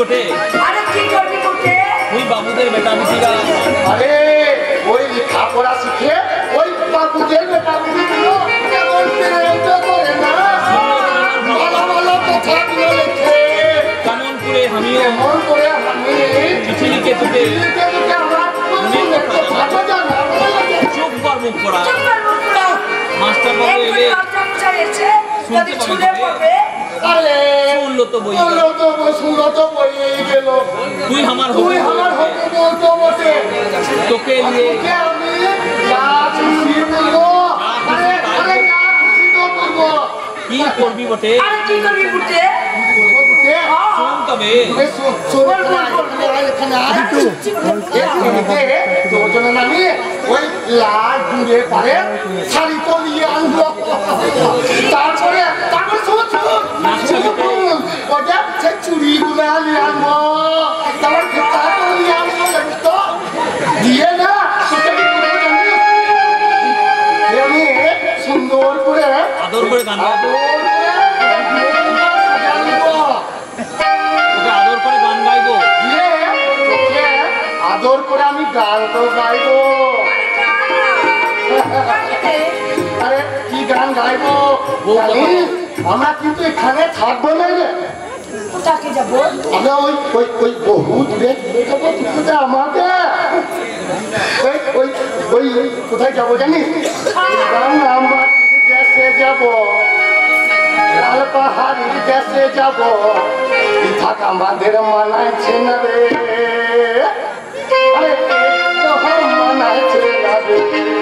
বটে? আরে কি করবি বটে? ওই বাবুদের বেটা বেটিরা আরে ওই লেখাপড়া শিখে ওই বাবুদের বেটা বেটিগুলো কেমন প্রেমটা করে না, ভালো ভালো কথাগুলো লেখে। কেমন করে আমিও কেমন করে আমি চিঠি লিখে তোকে চুপ কর মুখ করা। মাস্টার বাবু এলে শুনতে পাবে। আরে শুনলো তো বই শুনলো তো বই গেল। তুই আমার তুই আমার হবু বলতো বটে, তোকে নিয়ে তোকে আমি যা খুশি বলবো, আরে আরে যা খুশি তো করবো। কি করবি বটে? আরে কি করবি বটে? শোন তবে ওই লাল দূরে পারে শাড়ি তো নিয়ে আনবো, তারপরে ওটা চুড়ি গুলো নিয়ে আনবো, তারপর নিয়ে আনবো তো দিয়ে না আমি সুন্দর করে আদর করে গান গাইবো। আদর করে গান গাইবো। আদর করে আমি গান তো গাইবো। আরে কি গান গাইবো জানিস? আমরা কিন্তু এখানে থাকবো না রে, কোথাকে যাবো? আমরা ওই ওই ওই বহু দূরে যাবো। তুই আমাকে ওই ওই ওই কোথায় যাবো জানিস? আমরা দেশে যাবো, লাল পাহাড়ির দেশে যাবো, থাকা আমাদের মানাইছে না রে, আরে মানাইছে না রে।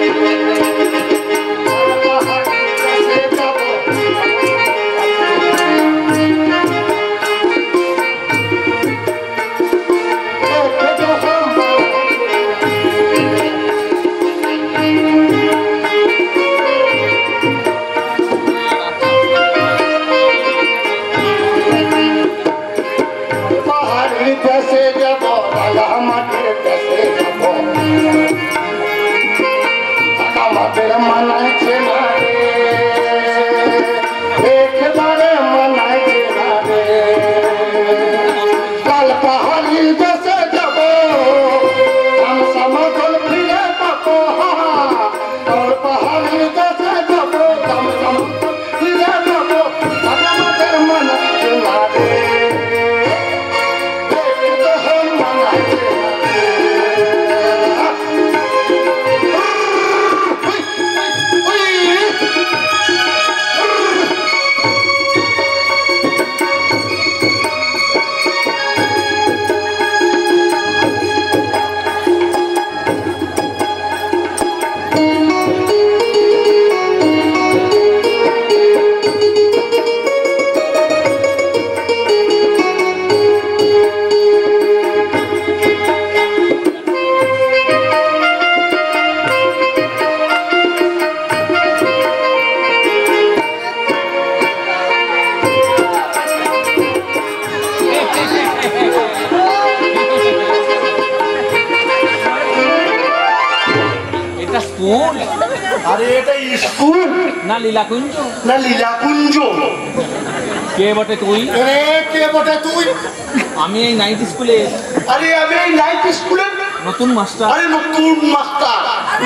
আরে এটা স্কুল না লীলাকুঞ্জ? না লীলাকুঞ্জ। কে বটে তুই? আরে কে বটে তুই? আমি এই নাইট স্কুলে। আরে আমি এই নাইট স্কুলের নতুন মাস্টার। আরে নতুন মাস্টার।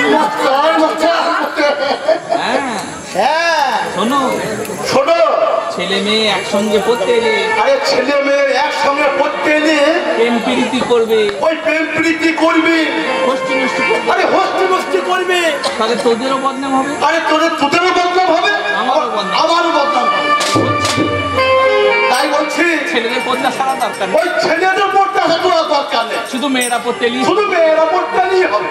হ্যাঁ হ্যাঁ শোনো শোনো, ছেলে মেয়ে একসঙ্গে পড়তে এলে, আরে ছেলে মেয়ে একসঙ্গে পড়তে এলে প্রেম প্রীতি করবে, ওই প্রেম প্রীতি করবে, হস্তি নষ্টি করবে, আরে হস্তি নষ্টি করবে, তাহলে তোদেরও বদনাম হবে। আরে তোদেরও বদনাম হবে, আমারও বদনাম হবে। তাই বলছি ছেলেদের পর্দা সারা দরকার নেই, ওই ছেলেদের পড়তে আসা দরকার নেই, শুধু মেয়েরা পড়তে এলি, শুধু মেয়েরা পড়তে এলেই হবে।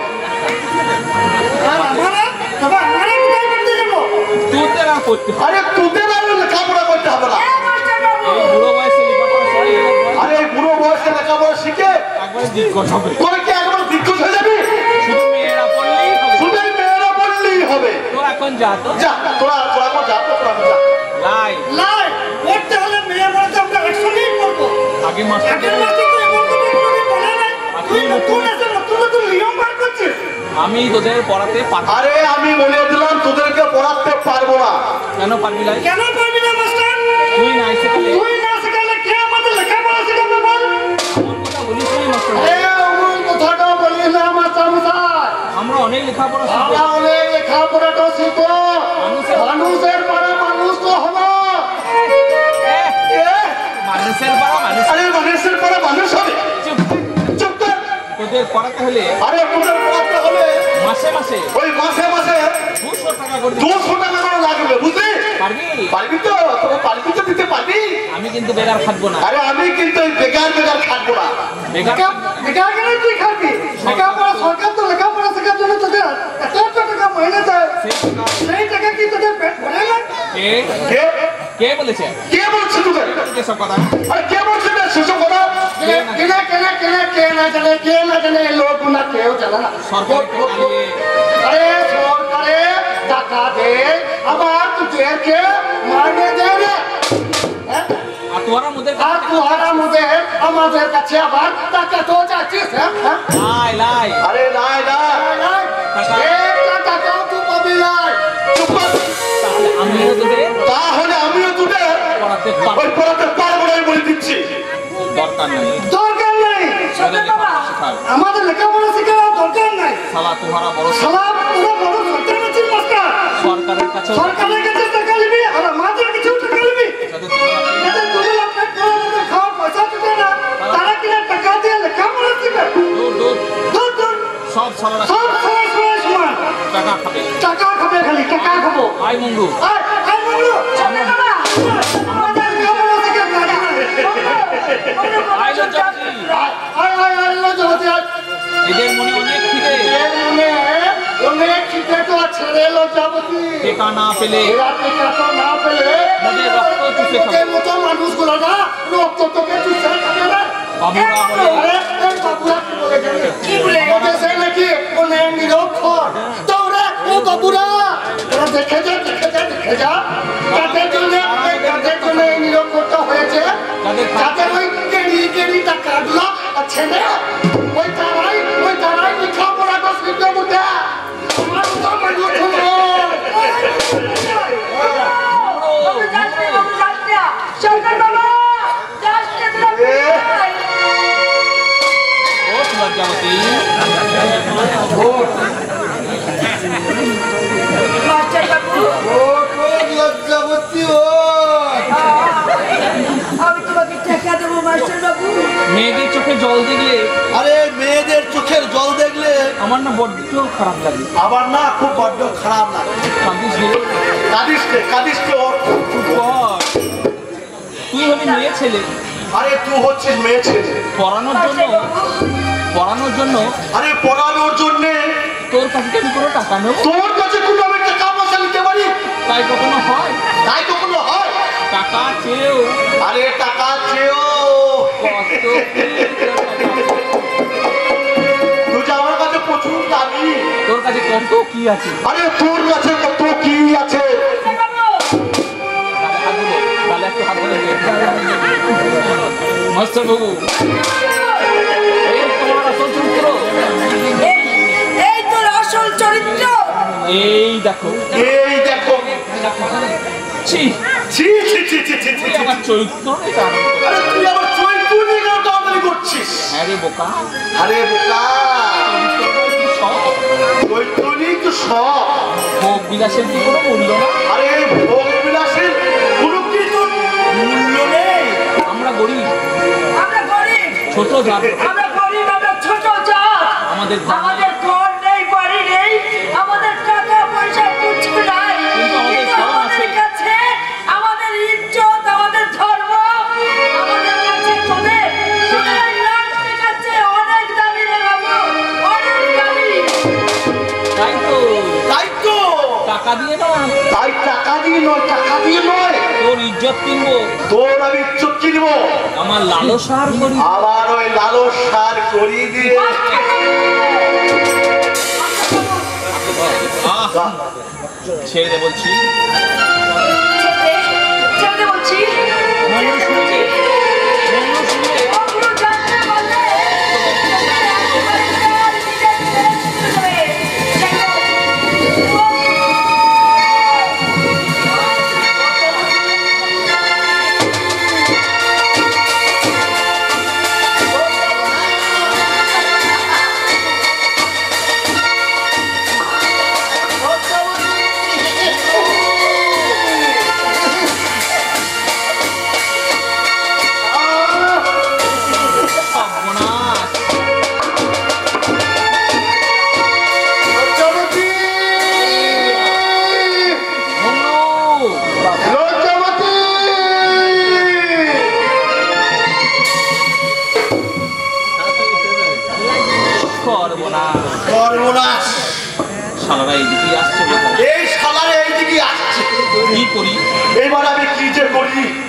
তোদের আর পড়তে হবে। আরে তোদের আর লেখাপড়া করতে হবে না। এই বুড়ো বয়সে লেখাপড়া করে, আরে বুড়ো বয়সে লেখাপড়া শিখে একবারে দিগ্গজ হবে। তোরা কি একবার দিগ্গজ হয়ে যাবি? শুধু মেয়েরা পড়লেই হবে। শুধু মেয়েরা পড়লেই হবে। তোরা এখন যা তো, যা তোরা এখন যা, তোরা যা। লাই লাই পড়তে হলে মেয়ে বলতে আমরা একসঙ্গেই পড়বো। আগে মাস্টার আমি তোদের পড়াতে পারবো। আরে আমি বলে দিলাম তোদেরকে পড়াতে পারবো না। কেন পারবি না? কেন পারবি না মাস্টার? তুই না শেখালে, তুই না শেখালে কে আমাদের লেখাপড়া শেখাবে বল? মাস্টার আরে অমন কথাটা বলি না মাস্টারমশাই। আমরা অনেক লেখাপড়া শিখবো। আমরা অনেক লেখাপড়াটা শিখবো, মানুষের পাড়া মানুষ তো হবো। মানুষের পাড়া মানুষ। আরে মানুষের পাড়া মানুষ হবে। চুপ। চুপ কর। তোদের পড়াতে হলে আরে তোদের পড়াতে হলে মাসে মাসে ওই মাসে মাসে 200 টাকা করে দিতে 200 টাকা করে লাগবে, বুঝলি? পারবি? পারবি তো? তোরা পারবি তো, দিতে পারবি? আমি কিন্তু বেকার থাকবো না। আরে আমি কিন্তু ওই বেকার বেকার থাকবো না। বেকার বেকার কেন তুই খাবি? লেখাপড়া সরকার তো লেখাপড়া শেখার জন্য তোদের এত টাকা মাইনে দেয়, সেই টাকা কি তোদের পেট ভরে না? কে কে কে বলেছে কে বলছে তোদের? এসব কথা? আরে কে বলছে না সেসব কথা? কে না জানে লোক না কেউ জানে না। সরকার থেকে আরে সরকারে টাকা দে, আবার তোদেরকে মাইনে দেয় না। হ্যাঁ? আর তোরা মোদের আর তোহারা মধ্যে আমাদের কাছে আবার টাকা তো চাচ্ছিস? হ্যাঁ? লাই লাই আরে নাই না, টাকা। একটা টাকাও তুই পাবি নাই। চুপ কর। তাহলে আমিও তোদের তাহলে আমিও তোদের পড়াতে ওই পারবো। পড়াতে পারবো না বলে দিচ্ছি। দরকার নেই। দরকার নেই। সত্যি বাবা শিখাও। আমাদের লেখাপড়া শেখার দরকার নাই। শালা তোহারা বড় সালাম পুরো বড় সত্যি মাস্টার। সরকারের কাছে সরকারের কাছে টাকা নিবি আর আমাদের কাছে টাকা নিবি। যাতে তোমরা যাদের তোদের আপনার তোদের খাওয়ার পয়সা দিতে না, তারা কিনা টাকা দিয়ে লেখাপড়া শিখবে। দূর দূর দূর দূর। সব শালারা সব সমান। টাকা খাবে। টাকা খাবে, খালি টাকা খাবো। আয় মঙ্গু আয় বললো সত্যি বাবা আমাদের লেখাপড়া শিখে টাকা নেই। আয় লজ্জাপতি। আয় লজ্জাপতি আয়। এদের মনে অনেক খিদে। এর মনে অনেক খিদে তো আছে রে লজ্জাপতি। টেকা না পেলে এরা টিকা তো না পেলে ওদের রক্ত চুষে খাবে। তোদের মতো মানুষগুলো না রক্ত তোকে চুষে খাবে না। বাবুরা বলে আরে এই বাবুরা কি বলে জানে? কি বলে? দেশে নাকি বলে নিরক্ষর। তো ওরা ও বাবুরা ওরা দেখে যা যাদের জন্য এই নিরক্ষরটা হয়েছে, যাদের ওই কেড়ি টাকাগুলো আছে না, ওই তারাই লেখাপড়াটা শিখে বুঝে। আমার তো মানুষ নয়। বাবু যাচ্ছে সত্যি বাবা যাচ্ছে ও লজ্জাপতি। মাস্টার বাবু আমি তোমাকে টাকা দেবো মাস্টার বাবু। মেয়েদের চোখে জল দেখলে আরে মেয়েদের চোখের জল দেখলে আমার না বড্ড খারাপ লাগে। আবার না খুব বড্ড খারাপ লাগে। কাঁদিস রে। কাঁদিস কে ওর? চুপ কর। তুই হবি মেয়ে ছেলে। আরে তুই হচ্ছিস মেয়ে ছেলে, পড়ানোর জন্য আরে পড়ানোর জন্য তোর কাছে কি আমি কোনো টাকা নেব? তোর কাছে কোনো আমি টাকা পয়সা নিতে পারি? তাই কখনো হয়? তাই কখনো হয়? টাকা চেয়েও আরে টাকা চেয়েও কত কি তুই যে আমার কাছে প্রচুর দাবি। তোর কাছে কত কি আছে? আরে তোর কাছে কত কি আছে? তাহলে একটু হাত ধরে দে। মাস্টার বাবু এই তোমার আসল চরিত্র। এই তোর আসল চরিত্র। এই দেখো ছি ছি ছি ছি ছি ছি ছি। তুই আমার চরিত্র নিয়ে কারণ করে। আরে তুই আমার চরিত্র নিয়ে কেন টানাটানি করছিস? হ্যাঁ রে বোকা, আরে বোকা, চরিত্র নিয়ে কি সব? চরিত্র নিয়ে তো সব। ভোগ বিলাসের কি কোনো মূল্য না? আরে ভোগ বিলাসের কোনো কিছু মূল্য নেই। আমরা গরিব, আমরা গরিব, ছোট জাত, আমরা গরিব, আমরা ছোট জাত। আমাদের আমাদের ঘর নেই, বাড়ি নেই, আমাদের টাকা পয়সা কিছু নাই। কিন্তু আমাদের কিন্তু ধর্ম আমাদের আছে। কাছে আমাদের ইজ্জত, আমাদের ধর্ম, আমাদের কাছে তোদের রাষ্ট্রের কাছে অনেক দামি রে বাবু, অনেক দামি। তাই তো টাকা দিয়ে না, তাই টাকা দিয়ে নয় তোর ইজ্জত কিনবো, তোর আমি ইজ্জত কিনবো, আমার লালসার করি। আমার ওই লালস সার করি দিয়ে ছেড়ে দে বলছি। ছেড়ে বলছি, মঙ্গল শুনছে, মঙ্গল শুনলে ওগুলো জানতে পারলে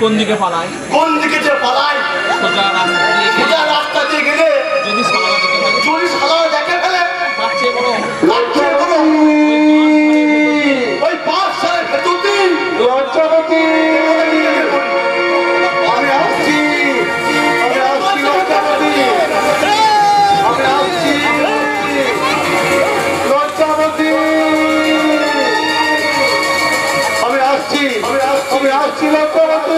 কোন দিকে পালাই? কোন দিকে যে পালাই? সোজা রাস্তা দিয়ে গেলে যদি শালা দেখে ফেলে, দেখে ফেলে তার চেয়ে বড় ওই 5 সালের ভেতরটি লজ্জাবতী আমি আসছি লজ্জাবতী লজ্জাবতী আমি আসছি লজ্জাবতী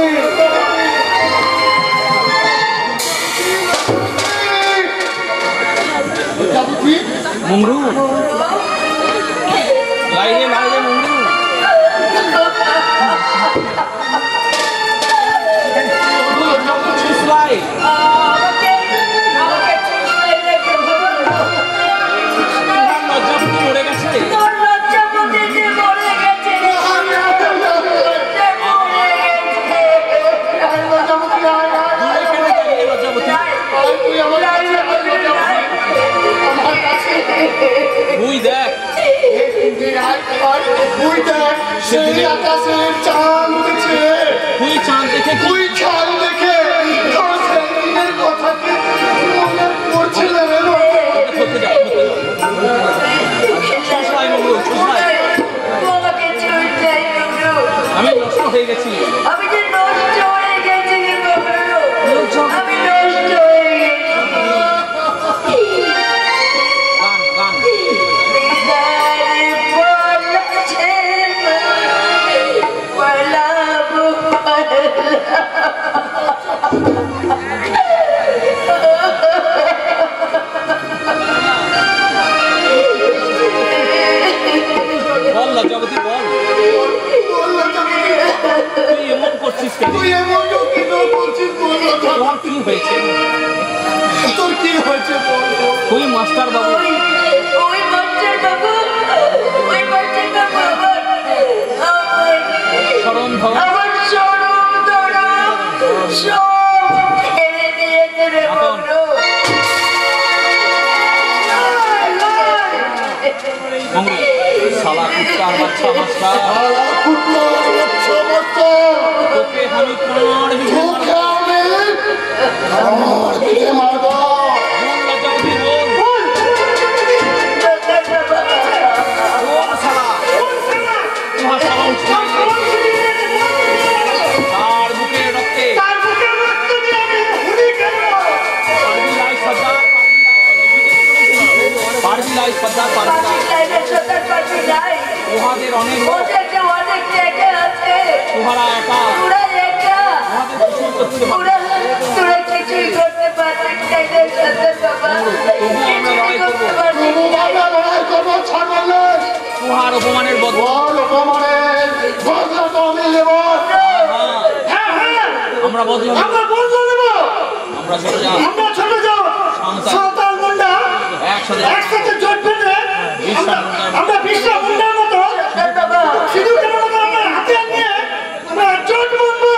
লজ্জাবতী মুংরু লাইরে মুংরু চুসলাই আমাকে চুষলাই রেখে লজ্জাপতি মরে গেছে। তোর লজ্জাপতি যে মরে গেছে রে। লজ্জাবতী আয় এখানে দাঁড়িয়ে লজ্জাপতি তুই আমার তুই দেখ তুই দেখ সেই আকাশের চাঁদ উঠেছে তুই চাঁদ দেখে কি তুই চাঁদ দেখে তোর সেই দিনের কথা কি মনে পড়ছে না রে করতে যাও চুসলাই মুংরু চুসলাই আমাকে চুষলাই রেখে আমি নষ্ট হয়ে গেছি। আমি যে নষ্ট হয়ে গেছি রে বাবলু। আমি নষ্ট হয়ে গেছি। গান বিদায় বলেছে পালাবো বল লজ্জাপতি বল তুই এমন করছিস কেন? তুই এমন কি বলছিস বল তোমার কি হয়েছে? তোর কি হয়েছে বল তুই মাস্টার বাবু ওই মাস্টার বাবু শরণ ধর আমার শরম ধরম সব ছেড়ে দিয়েছে রে বাবলু। মুংরু শালা কুত্তার বাচ্চা মাস্টার তোকে আমি কাঁড় বিধে মারবো। বল লজ্জাপতি বল বল শালা তোমার শালা তার বুকে রক্তে পারবি লাই সর্দার উহাদের অনেক তোহারা একা আমাদের কিছু করতে পারবে তোহার অপমানের বদল আমরা বদল নেব। আমরা চলে যাব একসাথে জোট বেঁধে আমরা বিশ্ব মুন্ডার মতো সিঁদুর মতো আমরা হাতে নিয়ে আমরা জোট বাঁধবো।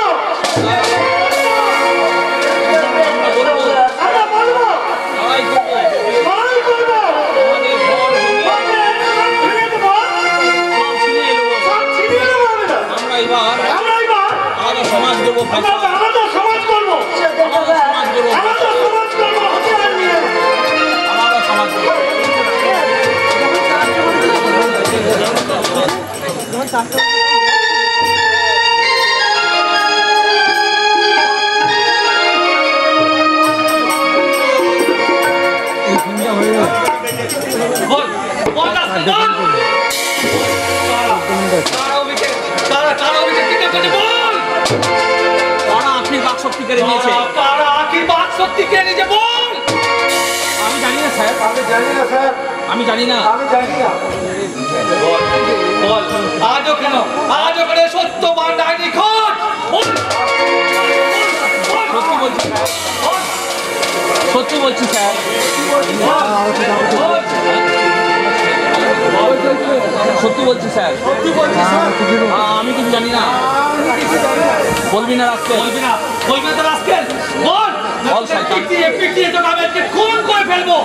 আমরা বলবো লড়াই করবো লড়াই করবো আমাদের ঘর ভেঙে দেবো সব ছিনিয়ে নেবো। সব ছিনিয়ে নেবো আমরা এবার আমরা এবার আলাদা সমাজ দেবো আমরা আলাদা সমাজ করবো আলাদা সমাজ করবো হাতিয়ার নিয়ে আলাদা সমাজ দেবো। বল বল না বল কারা আখির বাক শক্তি কেড়ে নিয়েছে। আমি জানি না স্যার আমি জানি না বল আজও কেন সত্য বান্ডায় নিখোঁজ সত্যি বলছি স্যার সত্যি বলছি স্যার সত্যি বলছি স্যার আমি কিছু জানি না। বলবি না রাস্কেল বল বল শয়তান পিটিয়ে তো আমি আজকে খুন করে ফেলবো।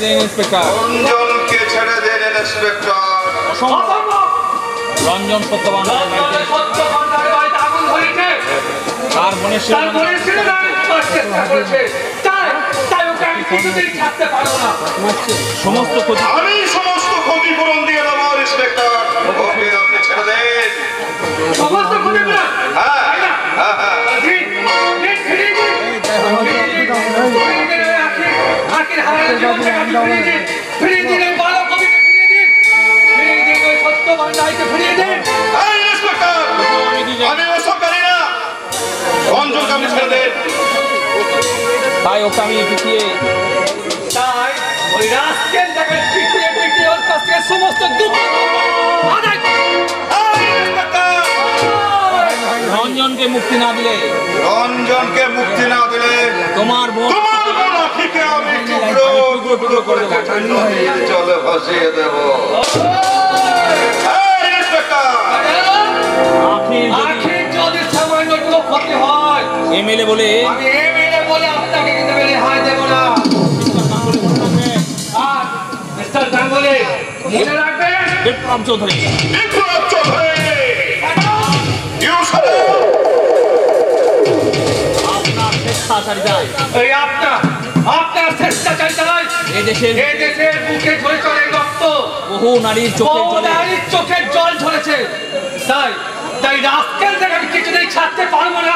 দিন ইন্সপেক্টর। রঞ্জনকে ছেড়ে দিন ইন্সপেক্টর। অসম্ভব। রঞ্জন সত্যবান সত্যবানের বাড়িতে আগুন ধরেছে। তার বোনের তার বোনের ছেলে চেষ্টা করেছে। তাই ওকে আমি কিছুতেই ছাড়তে পারবো না। সমস্ত ক্ষতি আমি সমস্ত ক্ষতিপূরণ দিয়ে দেবো ইন্সপেক্টর। ওকে আপনি ছেড়ে দেন। সমস্ত ক্ষতিপূরণ? হ্যাঁ তাই না? হ্যাঁ হ্যাঁ। দিন, দিন, ফিরিয়ে দিন। ফিরিয়ে দিন, আখির হারানো জীবনটাকে আপনি ফিরিয়ে দিন। ফিরিয়ে দিন, ওই বালক কবিকে ফিরিয়ে দিন। ফিরিয়ে দিন, ওই সত্যবান রায়কে ফিরিয়ে দিন। এই ইন্সপেক্টর, আমি ওসব জানি না। রঞ্জনকে আপনি ছেড়ে দেন। তাই ওকে আমি পিছিয়ে তাই ওই রাস্কেলটাকে পিটিয়ে পিটিয়ে ওর কাছ থেকে সমস্ত দুঃখ আদায় এই ইন্সপেক্টর, রঞ্জনকে মুক্তি না দিলে রঞ্জনকে মুক্তি না দিলে তোমার বোন তোমার গলাটিকে আমি টুকরো টুকরো করে কেটে নদীর জলে ভাসিয়ে দেব। এই ইন্সপেক্টর, আখির যদি আখির যদি সামান্যটুকু ক্ষতি হয় এমএলএ বলে আমি এমএলএ বলে আপনাকে কিন্তু রেহাই দেব না। আর মিস্টার গাঙ্গুলি মনে রাখবেন বিক্রম চৌধুরী বিপ্লব চৌধুরী, ইউ সাবু, আপনার স্বেচ্ছাচারিতায় এই আপনার চেষ্টাচারিতায় এই দেশের এই দেশের বুকে ঝরে চলে রক্ত, বহু নারীর চোখে বহু জলে নারীর চোখের জল ঝরেছে। তাই রাস্কেলটাকে আমি কিছুতেই ছাড়তে পারবো না।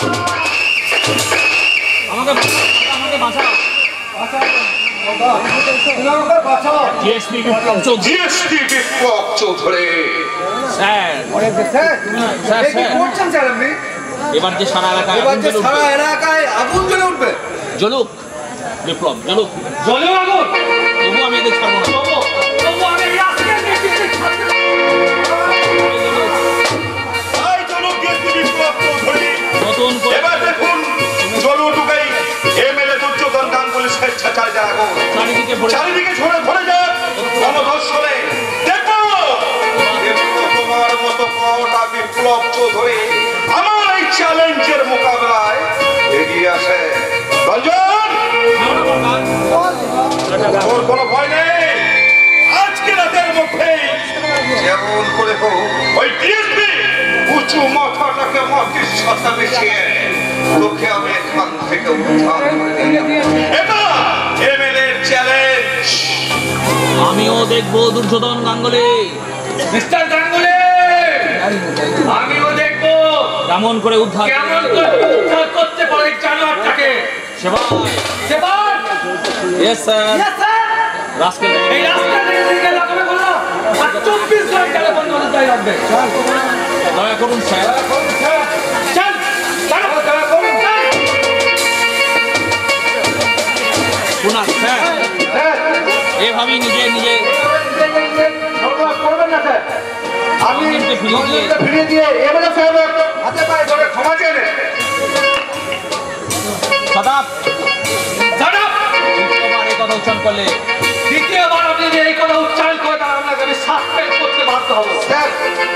আমাকে বাঁচাও GSP Bikram Chowdhury GST Biplab Chowdhury. Sir sir sir এবার যে সারা এলাকায় আগুন জ্বলে উঠবে। জ্বলুক বিপ্লব জ্বলুক, জলেও আগুন, তবু আমি এদের ছাড়বো না। তবু আমি এই রাস্কেলকে কিছুতেই ছাড়তে পারবো না। এই চলুক জিএসটি বিপ্লব চৌধুরী। নতুন করে এবার দেখুন জলুটুকাই এমএলএ দুর্যোধন গাঙ্গুলি স্বেচ্ছাচারিতার আগুন চারিদিকে ভরে চারিদিকে ধরে যাক গণধর্ষণে। দেখো তোমার মতো কটা বিপ্লব চৌধুরী আমার এই চ্যালেঞ্জের মোকাবেলায় এগিয়ে আসে। রঞ্জন, ওর কোনো ভয় নেই। আজকে রাতের মধ্যেই যেমন করে হোক ওই ডিএসপি উঁচু মাথাটাকে মাটির সাথে মিশিয়ে তোকে আমি এখান থেকে উদ্ধার করে দিই। এটা এমএলএর চ্যালেঞ্জ। আমিও দেখবো দুর্যোধন গাঙ্গুলি মিস্টার গাঙ্গুলি, আমিও দেখবো কেমন করে উদ্ধার কেমন করে উদ্ধার করতে পারে এই জানোয়ারটাকে। সেবা সেবার ইয়েস স্যার রাস্কেল এই রাস্তাতে দিকে লাগাবে বলো আর 24 ঘন্টা বন্ধ করে রাখবে। দয়া করুন স্যার। চল দয়া করুন চল। শোনা স্যার এভাবেই নিজে করবেন না স্যার, আপনি রঞ্জনকে ফিরিয়ে দিয়ে ফিরিয়ে দিয়ে এমএলএ সাহেবের হাতে পায়ে ধরে ক্ষমা চেয়ে নেন। সদাপ দাঁড়া, দ্বিতীয়বার এই কথা উচ্চারণ করলে দ্বিতীয়বার আপনি যদি এই কথা উচ্চারণ করে তাহলে আপনাকে আমি সাসপেন্ড করতে বাধ্য হবো। স্যার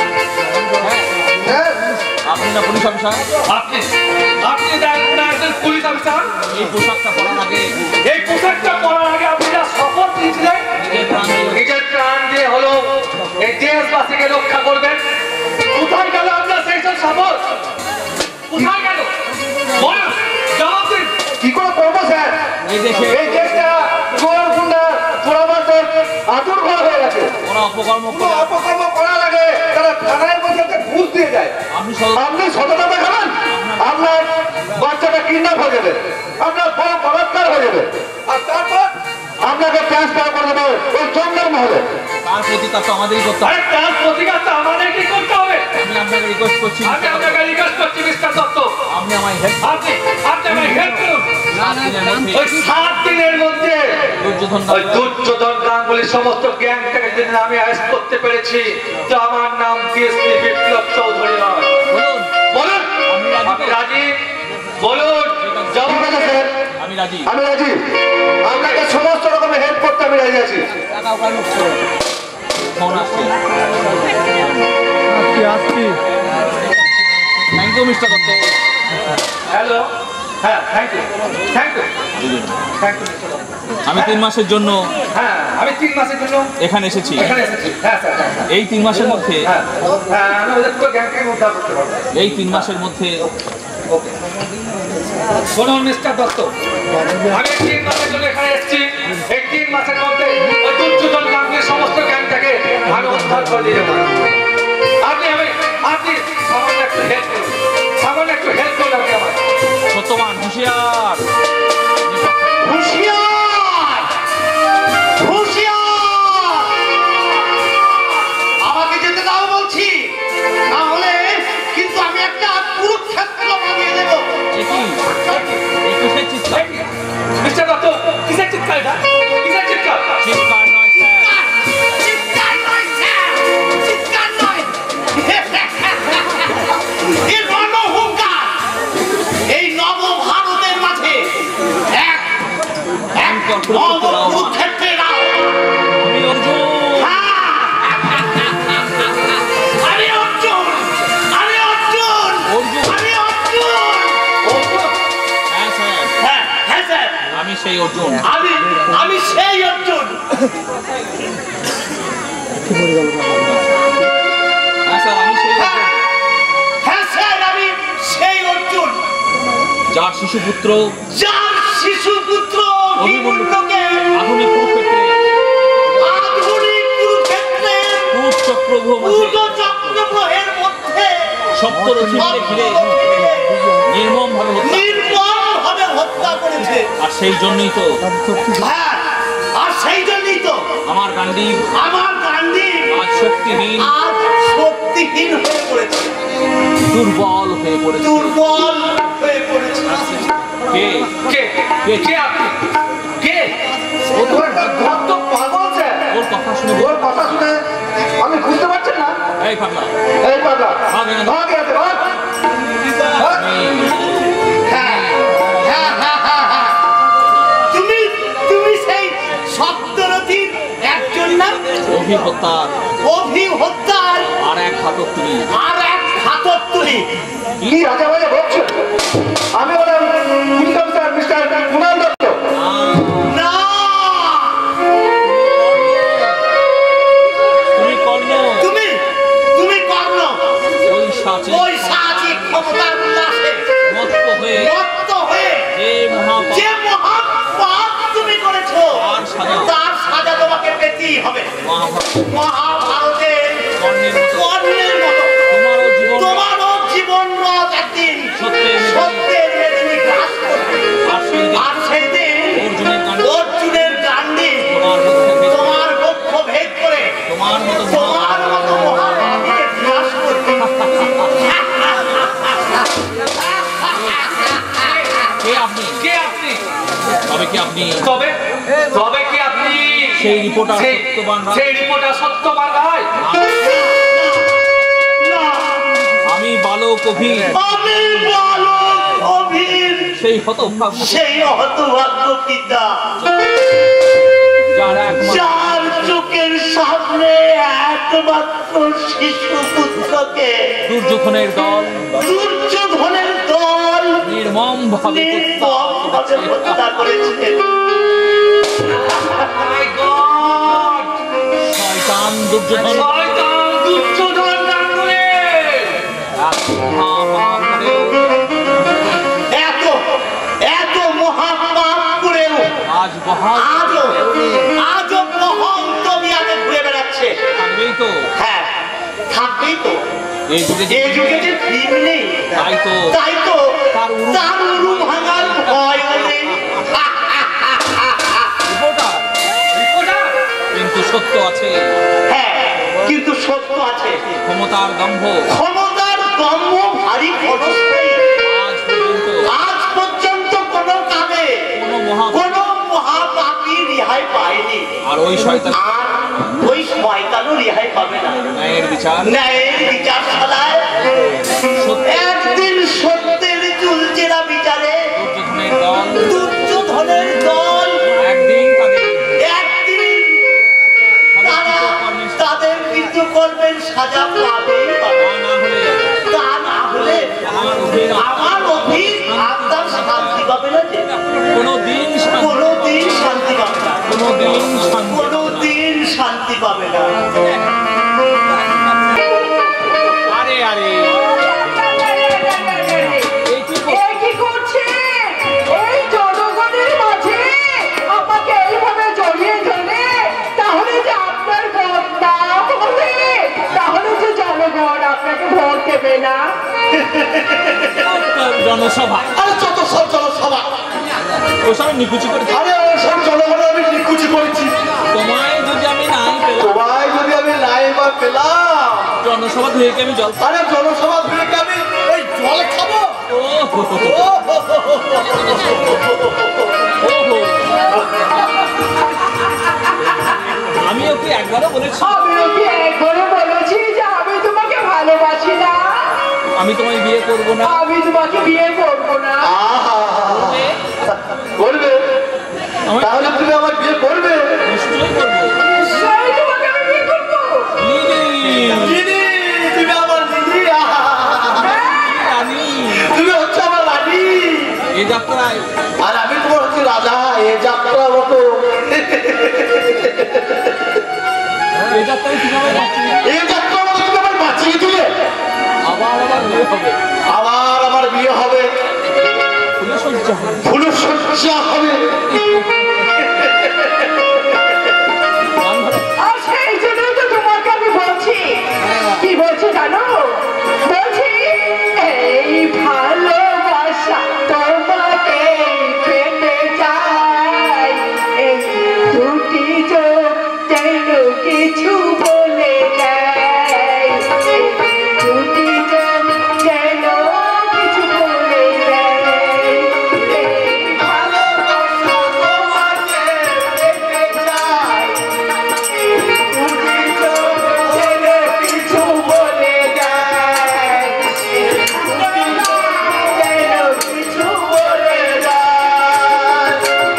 স্যার আপনি না পুলিশ অফিসার, আপনি একজন পুলিশ অফিসার। এই পোশাকটা পরার আগে এই পোশাকটা পরার আগে আপনি যা শপথ দিয়েছিলেন নিজের প্রাণ দিয়ে নিজের প্রাণ দিয়ে হলো এই দেশবাসীকে রক্ষা করবেন, কোথায় গেল আপনার সেই সব শপথ? কোথায় গেল বলুন, জবাব দিন। কি করে করবো স্যার? এই দেশে এই দেশটা চোর গুন্ডা চোরাবাসের আতুর ঘর হয়ে গেছে। ওরা অপকর্ম কোনো করে অপকর্ম করা লাগে তারা থানায় বসে ঘুষ দিয়ে যায়। আপনি আপনি সততা দেখাবেন, আপনার বাচ্চাটা কিডন্যাপ হয়ে যাবে, আপনার বড় বলাৎকার হয়ে যাবে, আর তারপর আপনাকে ট্রান্সফার করে দেবে ওই জঙ্গল মহলে। তার প্রতিকার তো আমাদেরই করতে হবে। আরে তার প্রতিকার তো আমাদের কি করতে হবে? আমি আপনাকে রিকোয়েস্ট করছি আমি আপনাকে রিকোয়েস্ট করছি মিস্টার দত্ত, আপনি আমায় হেল্প আপনি আমায় হেল্প করুন। ওই 7 দিনের মধ্যে দুর্যোধন ওই দুর্যোধন গাঙ্গুলি সমস্ত গ্যাংটাকে যদি আমি অ্যারেস্ট করতে পেরেছি তো আমার নাম ডিএসপি বিপ্লব চৌধুরী নয়। বলুন বলুন আপনি রাজি? বলুন ঠিক আছে স্যার, আমি রাজি। আমি রাজি, আপনাকে সমস্ত রকমের হেল্প করতে আমি রাজি আছি। ফোন আসছে। Thank you mister Dutta. Hello, হ্যাঁ থ্যাংক ইউ। আমি 3 মাসের জন্য হ্যাঁ আমি 3 মাসের জন্য এখানে এসেছি। এখানে এসেছি। হ্যাঁ স্যার এই 3 মাসের মধ্যে আমি ওদের পুরো গ্যাংকে উদ্ধার করতে পারবো। এই 3 মাসের মধ্যে ওকে শোনো মিস্টার দত্ত, আমি 3 মাসের জন্য এখানে এসেছি। এই 3 মাসের মধ্যে ওই দুর্যোধন নামে সমস্ত গ্যাংটাকে আমি উদ্ধার করে দিয়ে দেবো। আপনি সামান্য একটু হেল্প করুন, সামান্য একটু হেল্প করুন আপনি আমার। সত্যবান হুঁশিয়ার, হুঁশিয়ার! হুঁশিয়ার! আমাকে যেতে দাও বলছি, না হলে কিন্তু আমি একটা কুরুক্ষেত্র বানিয়ে দেবো। কিসের চিৎকার? মিস্টার দত্ত কিসের চিৎকার এটা? কিসের চিৎকার? চিৎকার নয় স্যার। চিৎকার নয় স্যার, চিৎকার নয়। এ রণহুঙ্কার। এই নবভারতের মাঝে এক কুরুক্ষেত্রের আওয়াজ। আমি অর্জুন। আমি অর্জুন, আমি অর্জুন, আমি অর্জুন। হ্যাঁ স্যার, হ্যাঁ হ্যাঁ স্যার, আমি সেই অর্জুন। আমি সেই অর্জুন। হ্যাঁ স্যার, আমি সেই অর্জুন। হ্যাঁ স্যার, আমি সেই অর্জুন যার শিশুপুত্র যার শিশুপুত্র অভিমন্যুকে আধুনিক কুরুক্ষেত্রে চক্রব্রহের মধ্যে সপ্তরথী মিলে ঘিরে নির্মমভাবে হত্যা করেছে। আর সেই জন্যই তো হ্যাঁ, আর সেই জন্যই তো আমার গান্ডীব আজ শক্তিহীন হয়ে পড়েছে, দুর্বল হয়ে পড়েছে। কে কে কে কে আপনি? কে? ও তো একটা ভক্ত পাগল স্যার। ওর কথা শুনে ওর কথা শুনে আমি বুঝতে পারছেন না। এই পাগলা, এই পাগলা ভাগ এখানে। ভাগ এখানে, ভাগ। ভাগ। তুমি সেই সপ্তরথীর একজন না? অভিহত্যার আর এক ঘাতক তুমি। কি রাজা বাজা বলছেন? আমি হলাম income sir mister Kunal Dutta. না, তুমি কর্ণ, তুমি কর্ণ। ওই সাচে ওই সাচি ক্ষমতার উল্লাসে মত্ত হয়ে যে যে মহাপাপ তুমি করেছো, তার সাজা তোমাকে পেতেই হবে। মহাভারতের কর্ণের মতো তোমারও জীবন রথ একদিন সত্যের মেদিনী গ্রাস করবে। আর সেই দিন অর্জুনের গান্ডি তোমার বক্ষ ভেদ করে তোমার মতো মহাভারতকে গ্রাস করবে। কে আপনি? কে আপনি? তবে কি আপনি তবে কি আপনি সেই রিপোর্টার সত্যবান রায়? সেই রিপোর্টার সত্যবান রায়? না, আমি বালক অভির, আমি বালক অভির, সেই হতভাগ্য সেই হতভাগ্য পিতা যার একমাত্র যার চোখের সামনে একমাত্র শিশু পুত্রকে দুর্যোধনের দল নির্মমভাবে হত্যা করেছে। My God! শয়তান দুর্যোধন শয়তান দুর্যোধন নামে এত মহাপাপ করেও আজ বহাল আজও মহন্ত বিয়াতে ঘুরে বেড়াচ্ছে। থাকবেই তো, হ্যাঁ, থাকবেই তো। এই যুগে এই যুগে যে ঠিক নেই, তাই তো তার উরু ভাঙার ভয় নেই। রিপোর্টার, কিন্তু সত্য আছে, হ্যাঁ, কিন্তু সত্য আছে। ক্ষমতার দম্ভ ভারী ক্ষণস্থায়ী। আজ পর্যন্ত কোনো কালে কোনো মহাপাপী রেহাই পায়নি। আর ওই শয়তানও রেহাই পাবে না। ন্যায়ের বিচার শালায় একদিন সত্যের চুলচেরা বিচারে দুর্যোধনের দল একদিন তাদের কৃতকর্মের সাজা পাবেই পাবে। তা না হলে আমার অভির আত্মার শান্তি পাবে না। যে কোনদিন কোনোদিন শান্তি কোনোদিন শান্তি পাবে না। আরে আরে এই কি এ কি করছে? এই জনগণের মাঝে আমাকে এইভাবে জড়িয়ে ধরে, তাহলে যে আপনার ভোট না হবে, তাহলে যে জনগণ আপনাকে ভোট দেবে না। জনসভা আরে যত সব জনসভা, ওসব নিকুচি করে আরে ওসব জনগণের আমি নিকুচি করেছি। তোমায় যদি আমি নাই পেলাম, তোমায় যদি আমি নাই বা পেলাম, জনসভা ধুয়ে কি আমি জল আরে জনসভা ধরে কি আমি এই জল খাবো? ও হো হো হো। ওহো। আমি ওকে একবারও বলেছি আমি ওকে একবারও বলেছি যে আমি তোমাকে ভালোবাসি না, আমি তোমায় বিয়ে করবো না। আমি তোমাকে বিয়ে করবো না। আহা, করবে? আমার তাহলে তুমি আমার বিয়ে করবে? নিশ্চয়ই করবো। নিশ্চয়ই তোমাকে আমি বিয়ে করবো। লিলি, দিদি, তুমি আমার দিদি, আহা, রানী, তুমি হচ্ছে আমার রানী, এই যাত্রায় আর আমি তোমার হচ্ছে রাজা। এ যাত্রা মতো, এই যাত্রায় কিভাবে যাচ্ছি? এ যাত্রা মতো তুমি আমার বাঁচিয়ে দিলে। আবার আবার বিয়ে হবে, আবার আমার বিয়ে হবে, ফুলসজ্জা হবে। ফুলসজ্জা হবে। গান ধরো। আর সেই জন্যই তো তোমাকে আমি বলছি, কি বলছি জানো? বলছি এই ভালোবাসা তোমাকে পেতে চাই, এই দুটি চোখ যেন কিছু বলে দেয়, এই দুটি চোখ যেন কিছু বলে দেয়, এই ভালোবাসা তোমাকে পেতে চাই, কিছু বলে যায়, কিছু বলে যায়।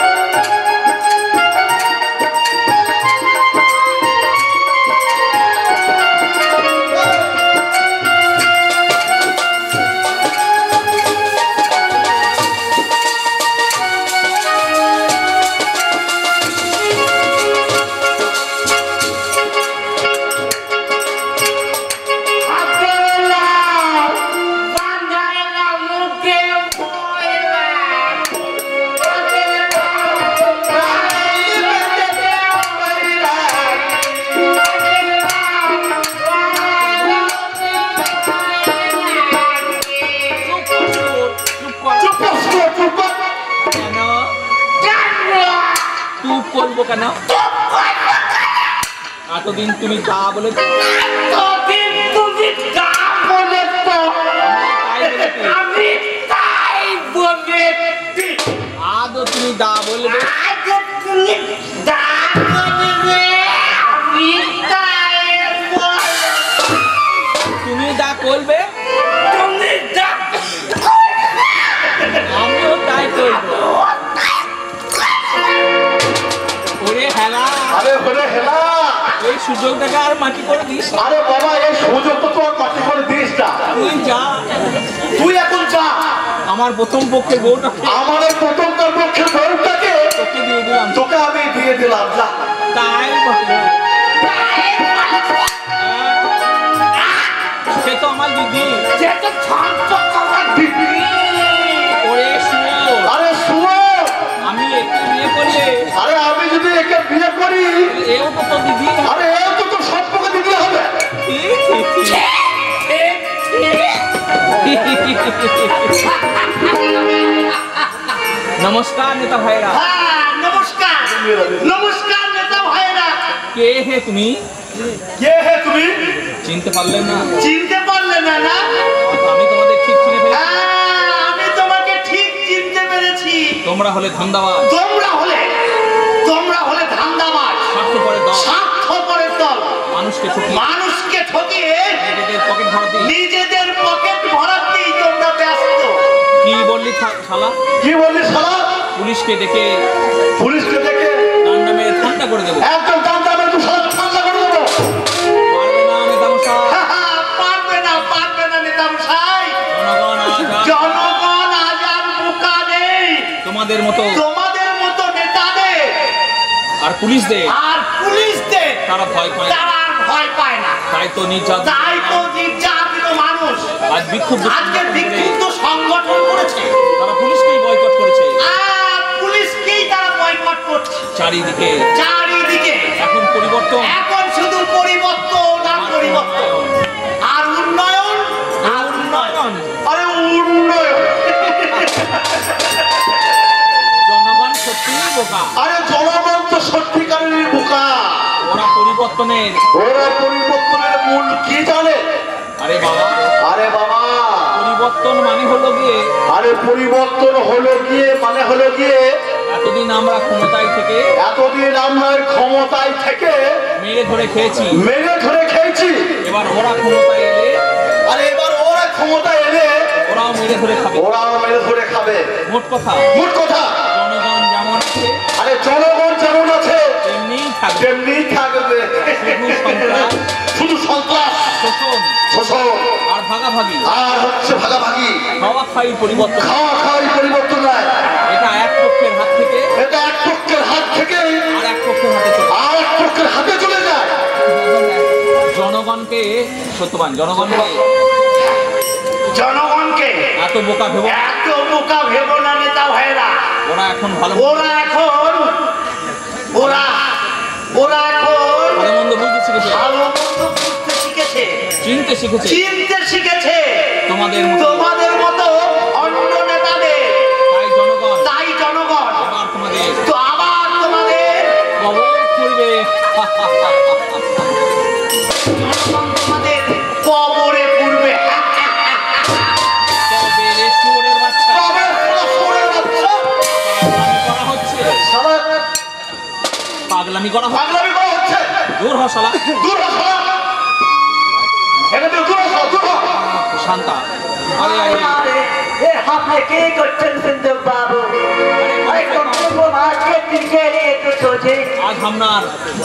চুপ কর। কেন চুপ করবো কেন? এতদিন তুমি যা বলে তাই বলেছি। আদৌ তুমি যা বলবে তুমি যা করবে আমিও তাই করবো। ওরে হেলা, আরে হলে হেলা, এই সুযোগটাকে আর মাটি করে দিস না। আরে বাবা এই সুযোগ তো তোমার মাটি করে দিস না। তুই যা, তুই এখন যা, আমার প্রথম পক্ষে বউটাকে আমার এই প্রথমকার পক্ষে গরুটাকে তোকে দিয়ে দিলাম। তোকে আমি দিয়ে দিলাম। যা, তাই বলো। সে তো আমার দিদি। ওরে শুনো, আরে শুনো, আমি একে বিয়ে করলে আরে আমি যদি একে বিয়ে করি, এও তো তোর দিদি। আরে এ তো তোর সম্পর্কে দিদি হবে। নমস্কার নেতা ভাইরা। হ্যাঁ, নমস্কার নমস্কার নেতা ভাইরা। কে হে তুমি? কে হে তুমি? চিনতে পারলেন না? চিনতে পারলে না? না, আমি তোমাদের ঠিক চিনে ফেলেছি। হ্যাঁ, আমি তোমাকে ঠিক চিনতে পেরেছি। তোমরা হলে ধান্দাবাজ, তোমরা হলে ধান্দাবাজ, স্বার্থপরের দল, স্বার্থপরের দল, মানুষকে ঠকিয়ে নিজেদের পকেট ভরাতেই তোমরা ব্যস্ত। কি বললি শালা? কি বললি শালা? পুলিশকে ডেকে ডান্ডা মেরে ঠান্ডা করে দেবো। একদম ডান্ডা মেরে তো শালা ঠান্ডা করে দেবো। পারবে না নেতা মশাই। পারবে না নেতা মশাই। জনগণ আজ আর বোকা নেই। তোমাদের মতো নেতাদের আর পুলিশদের তারা ভয় পায় না। তারা আর ভয় পায় না। তাই তো নির্যাতিত মানুষ আজ বিক্ষুব্ধ আজকে বিক্ষুব্ধ সংগঠন করেছে। তারা পুলিশকেই বয়কট করেছে। পুলিশকেই তারা বয়কট করছে। চারিদিকে এখন পরিবর্তন, এখন শুধু পরিবর্তন আর পরিবর্তন আর উন্নয়ন আর উন্নয়ন। আরে উন্নয়ন জনগণ সত্যিই বোকা। আরে জনগণ তো সত্যিকারেরই বোকা। ওরা পরিবর্তনের মূল কি জানে? আরে বাবা পরিবর্তন মানে হলো গিয়ে এতদিন আমরা ক্ষমতায় থেকে মেরে ধরে খেয়েছি। এবার ওরা ক্ষমতায় এলে ওরাও মেরে ধরে খাবে। মোট কথা জনগণ যেমন আছে, জনগণ যেমন আছে তেমনিই থাকবে। শুধু সন্ত্রাস, শোষণ আর ভাগাভাগি খাওয়া খাই পরিবর্তন নয়। এটা এক পক্ষের হাত থেকে আর এক পক্ষের হাতে চলে যায়। জনগণকে এত বোকা ভেবো না নেতা ভাইরা। ওরা এখন ভালো মন্দ বুঝতে শিখেছে, চিনতে শিখেছে তোমাদের মতো অন্য নেতাদের। তাই জনগণ আবার তোমাদের কবর করবে। তোমাদের কবরে পুরবে। তবে রে শুয়োরের বাচ্চা, পাগলামি করা হচ্ছে। দূর হ শালা, শান্তা। আরে আপনি কি করছেন সিন্ধু বাবু? আজ আপনার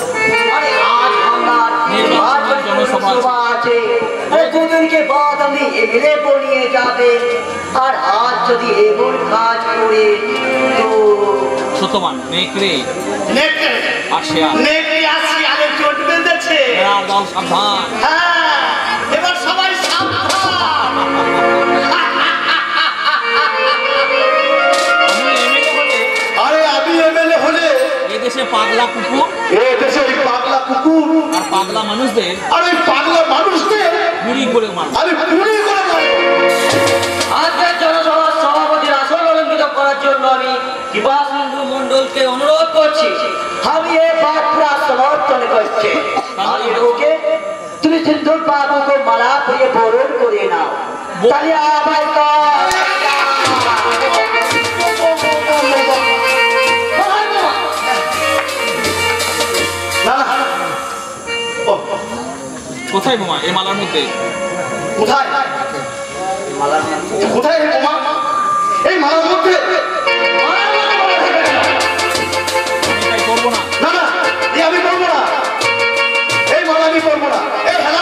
जनसभा দুদিনকে বাদ আমি এমএলএ বনিয়ে যাবে। আর আজ যদি এমন কাজ করে তো সত্যবান নেকড়ে আসিয়া শিয়ালের চোট বেঁধেছে। দল সাবধান। এবার সবাই সাবধান। আমি এমএলএ হলে এদেশে পাগলা কুকুর আর পাগলা মানুষদের গুলি করে মার। আজকের জনসভার সভাপতির আসন অলঙ্কৃত করার জন্য আমি কৃপাসিন্ধু মন্ডলকে অনুরোধ করছি। আমি এই बात पूरा समर्थन করছি। আমি ওকে তুমি সিন্ধু বাবুকে মালা পরিয়ে বরণ করে নাও। তালিয়া আবাই কোথায় বোমা? এই মালার মধ্যে কোথায় এই মালার মধ্যে? এটাই করবো না। আমি করবো না, এই মালা আমি করবো না। এই হেলা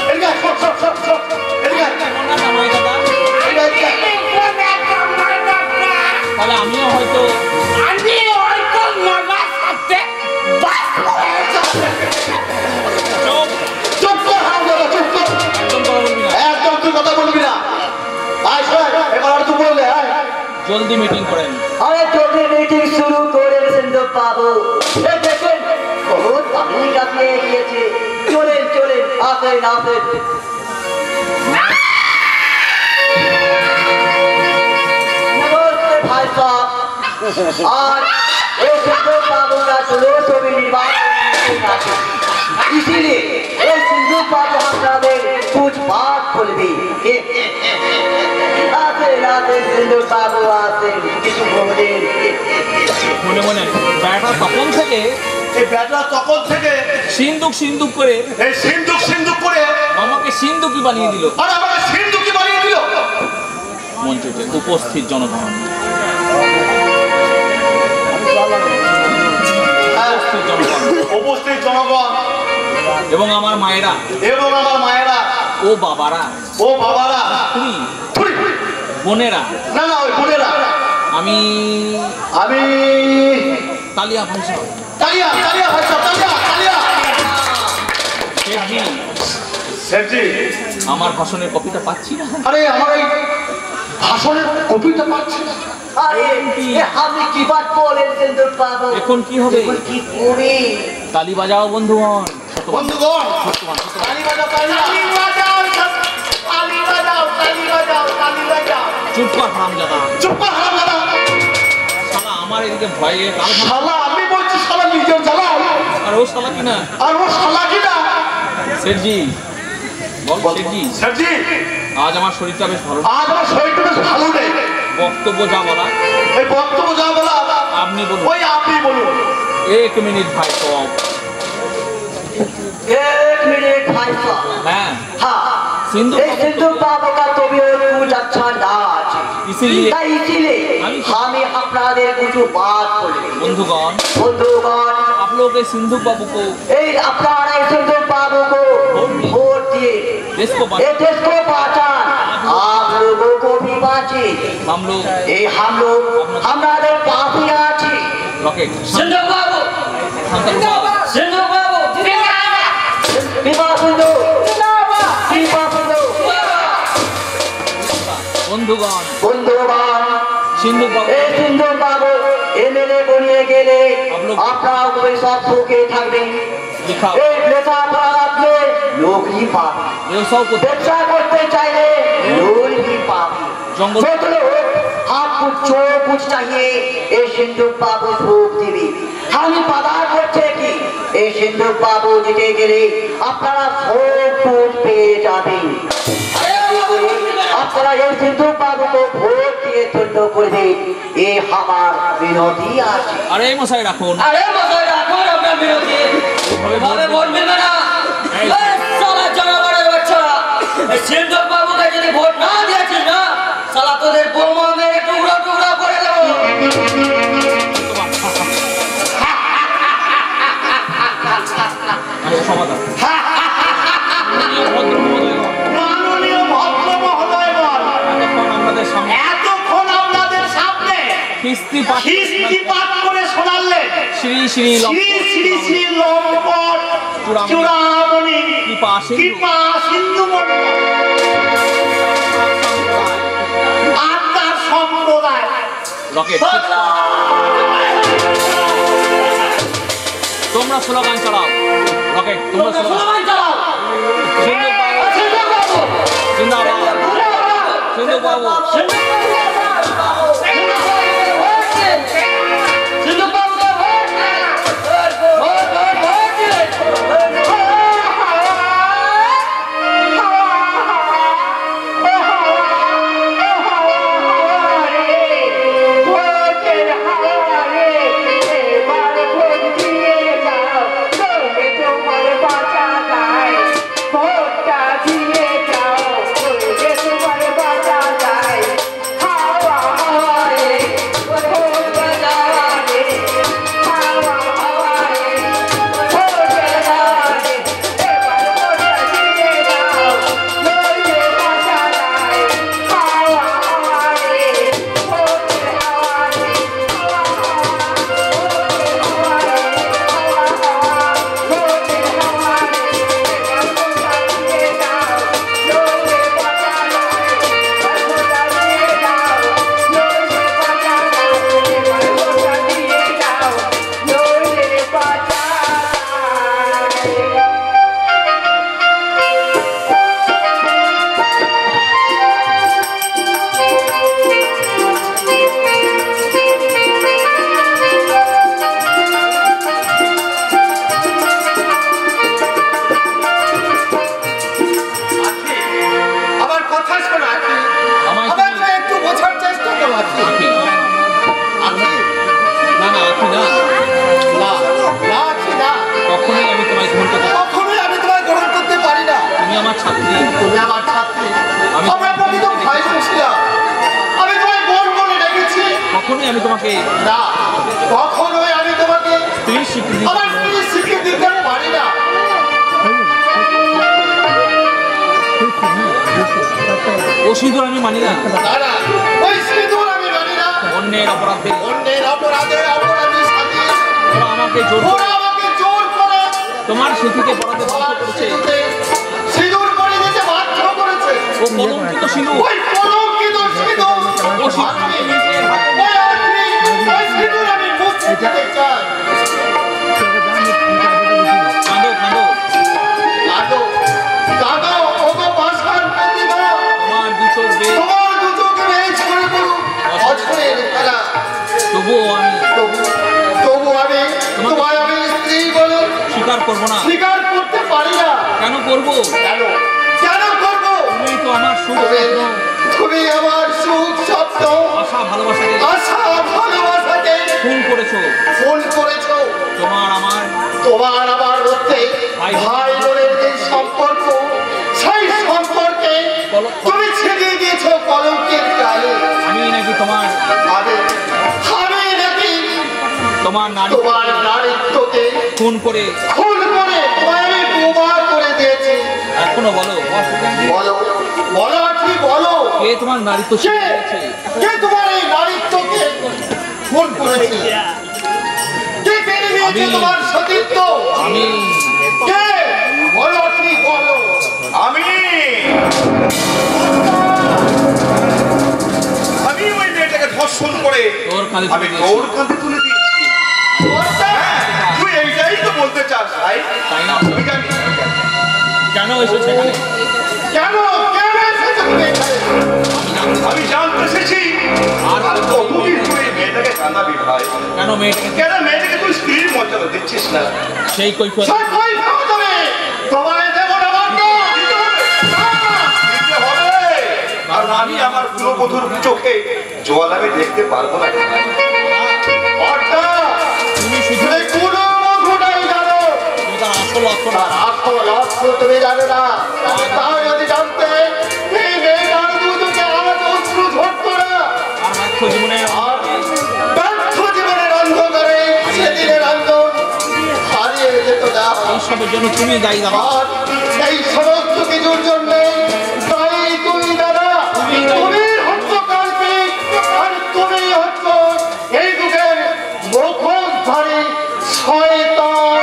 তাহলে আমিও হয়তো একদম তুই কথা বলবি না। এবার তুই বললে জলদি মিটিং করেন। আরে জলদি মিটিং শুরু করে সিন্ধু বাবু। দেখেন বহুত পাবলিক আপনি গিয়েছে। চলেন আসেন। नमस्ते भाई साहब। आज एक सिंधु बाबू का जुलूस भी निर्वाचन इसीलिए एक सिंधु बाबू हमारे कुछ बात बोल भी आते सिंधु बाबू आते কিছু বলে মনে ব্যাটা তখন থেকে সিন্দুক করে আমাকে সিন্দুকি বানিয়ে দিল। মঞ্চে উপস্থিত জনগণ, এবং আমার মায়েরা ও বাবারা বোনেরা, আমি তালিয়া ভাষা তালিয়া তালিয়া ভাই সাহেব তালিয়া তালিয়া শেঠজি, শেঠজি আমার ভাষণের কপিটা পাচ্ছি না। আরে আমার এই ভাষণের কপিটা পাচ্ছি না আরে আমি কি বাত বলেন সিন্দুর বাবু এখন কি হবে? এখন কি করি তালি বাজাও বন্ধুগণ। বন্ধুগণ তালি বাজাও তালি বাজাও তালি বাজাও তালি বাজাও তালি বাজাও চুপ কর হারামজাদা। চুপ কর হারামজাদা শালা আমার এদিকে ভয়ে কাল শালা আমি বলছি শালা নিজের জ্বালাও আর ও শালা কি না। আর ও শালা কি না শেঠজি বল শেঠজি, শেঠজি আজ আমার শরীরটা বেশ ভালো। আজ আমার শরীরটা বেশ ভালো নেই বক্তব্য যা বলা এই বক্তব্য যা বলা আপনি বলুন। ওই আপনি বলুন। 1 মিনিট ভাই সব। 1 मिनट भाई साहब হ্যাঁ हाँ सिंधु सिंधु बाबू का तो भी कुछ अच्छा नाच इसीलिए इसीलिए हमें अपराधेर कुछ बात बोले बंधुगण बंधुगण आप लोग इस सिंधु बाबू को अपना सिंधु बाबू को वोट दिए देश को देश को बचान आप लोगों को भी बाँचे हम लोग हमारे पास ही आछे रॉकेट सिंधु बाबू जिंदाबाद सिंधु बाबू विवाह सिंधु विवाह सिंधु बंधुगण बंधुगण सिंधु बाबू এই সিন্ধু বাবু এমএলএ বনিয়ে গেলে আপনারা ওই সব সুখে থাকবেন लिखा এই লেখাপড়া রাখলে নৌকরি পাবে व्यवसाय को ব্যবসা করতে চাইলে লোন भी पाবে जंगल मतलब आपको जो कुछ चाहिए ये सिंधु बाबू সুখ দিবে আমি বাধা করছে কি এই সিন্ধু বাবু দিতে গেলে আপনারা সব কুछ পেয়ে যাবেন আপনারা এই সিন্ধু বাবু को ভোট দিয়ে ধন্য করে দিন ये हमार বিরোধী আছে अरे मसाई রাখুন আরে মশাই রাখুন আপনার বিরোধী ভাবে বলবেন না এই সালা জনগণের বাচ্চারা এই সিন্ধু বাবুকে যদি ভোট না দিয়েছিস না সালা তোদের বোমা মেরে টুকরো টুকরো করে দেবো সমাধান মাননীয় ভদ্র মহোদয়গণ আমাদের সামনে এতক্ষণ আপনাদের সামনে কিস্তি পাঠ করে শোনালেন শ্রী শ্রী শ্রী শ্রী শ্রী লম্পট চূড়ামণি কৃপা সিন্ধু মন্ডল আত্মার সম্প্রদায় রকেট তোমরা স্লোগান চালাও রকেট তোমরা স্লোগান চালাও সিন্ধু বাবু জিন্দাবাদ সিন্ধু বাবু কখনোই আমি তোমাকে না কখনোই আমি তোমাকে স্ত্রী স্বীকৃতি আমার স্ত্রী স্বীকৃতি দিতে পারি না ও সিঁদুর আমি মানি না দাদা ওই সিঁদুর আমি মানি না অন্যের অপরাধে অপরাধী সাথী ওরা আমাকে জোর করে ওরা আমাকে জোর করে তোমার সিঁথিতে পড়াতে বাধ্য করেছে। সিঁদুর পরে দিতে বাধ্য করেছে। ও কলঙ্কিত সিঁদুর, ওই কলঙ্কিত সিঁদুর, ও সিঁদুর আমি নিজের হাতে ওই আখরি, ওই সিঁদুর আমি মুছে দিতে চাই। কাঁদো কাঁদো, কাঁদো, কাঁদো, ওগো পাষাণ প্রতিভা, তোমার দু চোখ বেয়ে তোমার দু চোখে বেয়ে ঝরে পড়ুক অঝরের ধারা। তবুও আমি তবু আমি তোমায় আমি স্ত্রী বলে স্বীকার করবো না। স্বীকার করতে পারি না। কেন করবো? কেন কেন করবো? তুমি তো আমার সুখ তুমি- স্বপ্ন, তুমি আমার সুখ স্বপ্ন আশা ভালোবাসাকে আশা ভালোবাসাকে খুন করেছো। ফুল করেছো। তোমার আমার তোমার আমার মধ্যে ভাই ভাই বোনের যে সম্পর্ক, সেই সম্পর্কে তুমি ছিটিয়ে দিয়েছো কলঙ্কের গায়ে। আমি নাকি তোমার আমি নাকি তোমার নারী তোমার নারীত্বকে খুন করে খুন করে তোমায় আমি বোমা করে দিয়েছি। এখনো বলো বলো বলো ঠিক বলো, কে তোমার নারীত্ব কে শিখিয়েছে? কে তোমার এই নারীত্বকে খুন করেছে? কে কেড়ে নিয়েছে আমি। তোমার সতীত্ব? আমি কে? বলো ঠিক বলো। আমি ওই মেয়েটাকে ধর্ষণ করে তোর কাঁধে আমি তুলে দিয়েছি। তোর কাঁধে তুলে দিয়েছি। হ্যাঁ, তুই এইটাই তো বলতে চাস ভাই? তাই না? আমি জানি। কেন এসেছে এখানে? কেন কেন এসেছো তুমি এখানে? আমি জানতে এসেছি আর আর কতদিন তুই এই মেয়েটাকে কাঁদাবি ভাই? কেন মেয়েটাকে কেন মেয়েটাকে তুই স্ত্রীর মর্যাদা দিচ্ছিস না? সেই কৈফিয়ত সে কই পাও তুমি? তোমায় দেব না বন্ধ। দিতে হবে। কারণ আমি আমার পুরবধূর চোখে জল আমি দেখতে পারবো না ভাই। অর্থা, তুমি শুধু তুমি কোনো মধুটাই জানো। তুমি তার আসল অর্থ না। আর আসল অর্থ তুমি জানো না। তাও যদি জানতে, এই মেয়েটার দুধকে আজ অশ্রু ঝরতো না। আর ব্যর্থ জীবনে আর ব্যর্থ জীবনের অন্ধকারে সেদিনের আন্দোলন হারিয়ে যেত না। এইসবের জন্য তুমি দায়ী দাও। আর এই সমস্ত কিছুর জন্য দায়ী তুমি দাদা। তুমি হচ্ছ কাল্পিক, আর তুমি হচ্ছ এই যুগের মুখোশধারী শয়তান।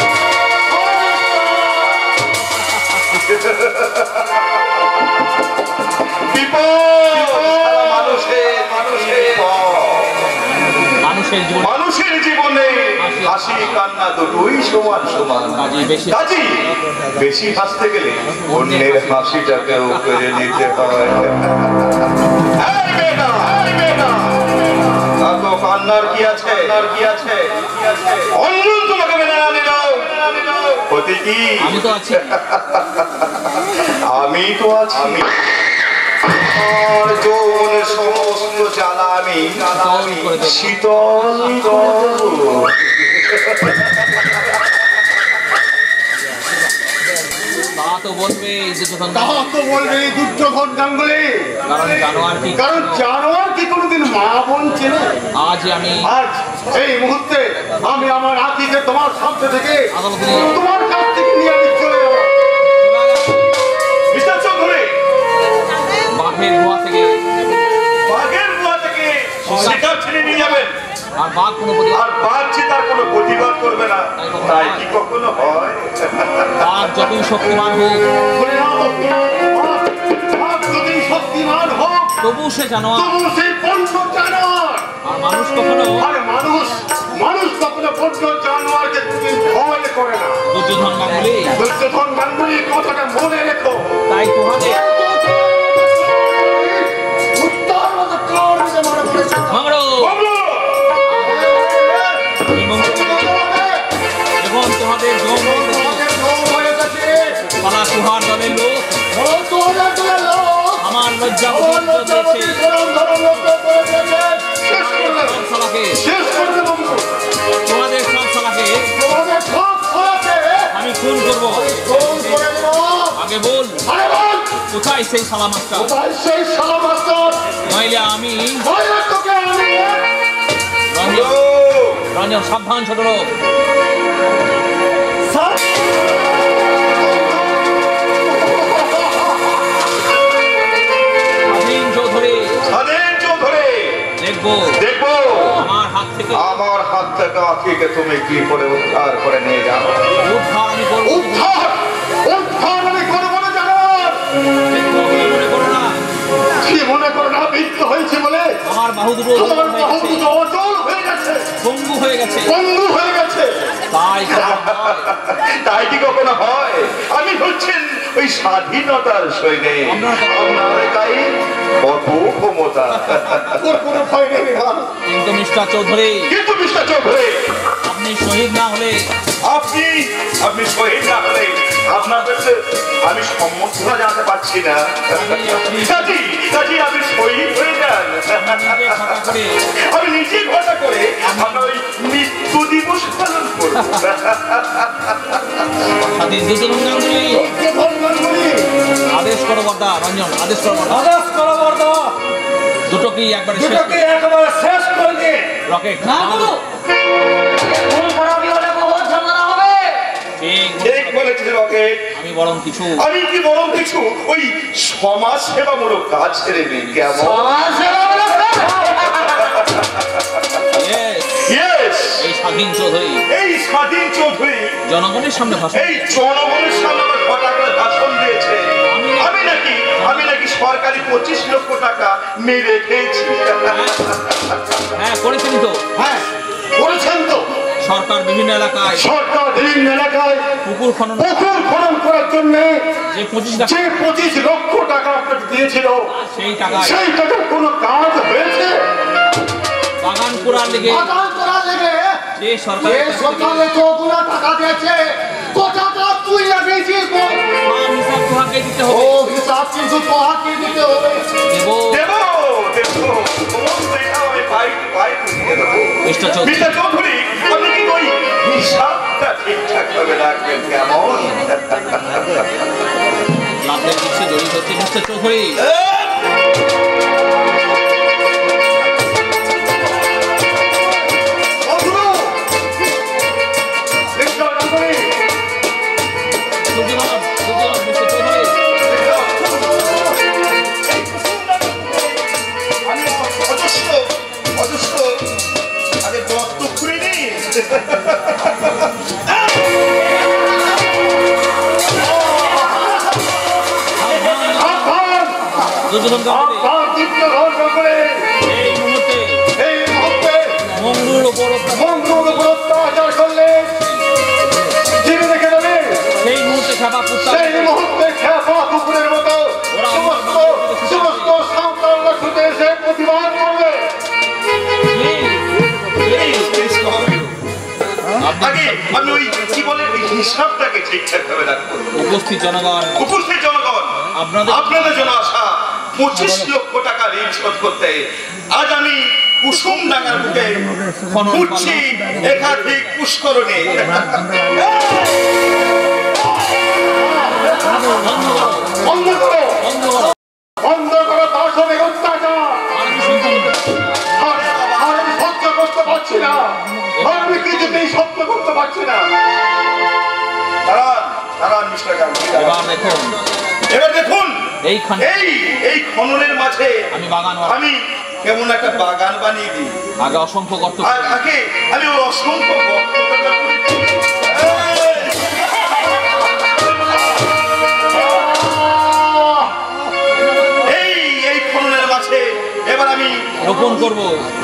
মানুষের জীবন মানুষের জীবনে হাসি কান্না দুটোই সমান সমান। কাজে বেশি কাজী বেশি হাসতে গেলে অন্যের হাসিটাকেও কেড়ে নিতে হয়। এই মেয়েটা, এই মেয়েটা, এত কান্নার কি আছে? কান্নার কি আছে? অঞ্জন তোমাকে মেনে না নিল ক্ষতি কি? আমি তো আছি। আমি তো আছি। আমার যৌবন সমস্ত জ্বালা আমি করে দেব। শীতল করব। তা তো বলবে এই যে যখন তাও তো বলবে এই দুর্যোধন গাঙ্গুলি। কারণ জানোয়ার কি কারণ জানোয়ার কি কোনোদিন মা বোন চেনে? আজ আমি আজ এই মুহূর্তে আমি আমার আখিকে তোমার সামনে থেকে আদালতে নিয়ে যাবো। তোমার কাছ থেকে নিয়ে আমি চলে যাবো। মিস্টার চৌধুরী, বাঘের গুহা থেকে বাঘের গুহা থেকে শিকার ছেড়ে নিয়ে যাবেন আর বাঘ কোনো প্রতিবাদ আর বাঘ যে তার কোনো প্রতিবাদ করবে না, তাই কি কখনো হয়? বাঘ যতই শক্তিমান হোক বলে নাও, বাঘ যদি শক্তিমান হোক, তবু সে জানোয়ার। তবু সেই পণ্য জানোয়ার। আর মানুষ কখনো আর মানুষ কখনো পণ্য জানোয়ারকে কোনোদিন ভয় করে না। দুর্যোধন গাঙ্গুলি। দুর্যোধন গাঙ্গুলি কথাটা মনে রেখো। তাই তোমাদের উত্তর মতো কার দিকে মনে পড়েছে? মাংড়ো বাবলু! এবং তোমাদের জম পালা কুহার দলের লোক আমার লজ্জা সবাকে তোমাদের সব সবাকে আমি খুন করবো। আগে বল কোথায় সেই সালা মাস্টার? নইলে আমি রঞ্জন সাবধান ছোট লোক। স্বাধীন চৌধুরী স্বাধীন চৌধুরী, দেখবো দেখবো আমার হাত থেকে আমার হাত থেকে থাকা আখিকে তুমি কি করে উদ্ধার করে নিয়ে যাও? উদ্ধার আমি করবো। উদ্ধার আমি করবো না জানার। মনে করো না, কি মনে করো না বৃদ্ধ হয়েছে বলে? আমার বাহু দুটো তোমার বাহু দুটো অচল হয়ে গেছে, পঙ্গু হয়ে গেছে, বন্ধু হয়ে গেছে। তাই তাই কি কখনো হয়? আমি হচ্ছেন ওই স্বাধীনতার সৈনিক, আপনার গায়ে কত ক্ষমতা। তোর কোনো ভয় নেই বিধান। কিন্তু মিস্টার চৌধুরী, কিন্তু মিস্টার চৌধুরী, আপনি শহীদ না হলে আপনি শহীদ না হলে আপনার কাছে আমি সম্মুখীন জানাতে পারছি না। কাজী আমি শহীদ হয়ে যান, আমি নিজে ঘটা করে আপনার ওই মৃত্যু দিবস পালন করব। স্বাধীন দুজন গাঙ্গুলি, আদেশ করো বর্দা। রঞ্জন, আদেশ করো বর্দা। আদেশ করো বর্দা, দুটোকেই একবারে শেষ দুটোকে একেবারে শেষ করে দিয়ে রকেট না গুরু, কোন খারাপই হলে বহুত ঝামেলা হবে। ঠিক বলেছিস রকেট। আমি কি বরং কিছু ওই সমাজ সেবামূলক কাজ ছেড়ে দিই কেমন? এই স্বাধীন চৌধুরী জনগণের সামনে ভাষণ দিয়েছে। আমি নাকি সরকারি 25 লক্ষ টাকা মেরে খেয়েছি। হ্যাঁ করেছেন তো। হ্যাঁ করেছেন তো। সরকার বিভিন্ন এলাকায় পুকুর খনন করার জন্য যে 25 লক্ষ টাকা আপনাকে দিয়েছিল, সেই টাকার কোনো কাজ হয়েছে? বাগান করার লেগে যে সরকারের টাকা দিয়েছে, কোথাটা তুই লাগিয়েছিস? হিসাব তোহাকে দিতে হবে। হিসাব কিন্তু তোহাকে দিতে হবে। মিস্টার চৌধুরী, আপনি কি ওই হিসাবটা ঠিকঠাক ভাবে রাখবেন কেমন? লাভের কিছু জড়িত হচ্ছে মিস্টার চৌধুরী। মঙ্গলুর উপর অত্যাচার করলে জীবনে দেখে যাবে। সেই মুহূর্তে খেপা কুকুরের মতো সমস্ত সাঁওতালরা ছুটে এসে প্রতিবাদ করবে। আমি ওই কি বলে হিসাবটাকে ঠিকঠাক ভাবে রাখবো। উপস্থিত জনগণ আপনাদের জন্য আসা 25 লক্ষ টাকা ঋণ শোধ করতে আজ আমি কুসুম ডাঙ্গার বুকে ঘুরছি একাধিক পুষ্করণে। বন্ধ করো দার্শনিক অত্যাচার। আমি সহ্য করতে পারছি না, আমি কিছুতেই সহ্য করতে পারছি না। এবার দেখুন এই খননের মাঝে আমি কেমন একটা বাগান বানিয়ে দিই। আগে অসংখ্য গর্ত, আমি অসংখ্য গর্ত এই খননের মাঝে এবার আমি রোপণ করব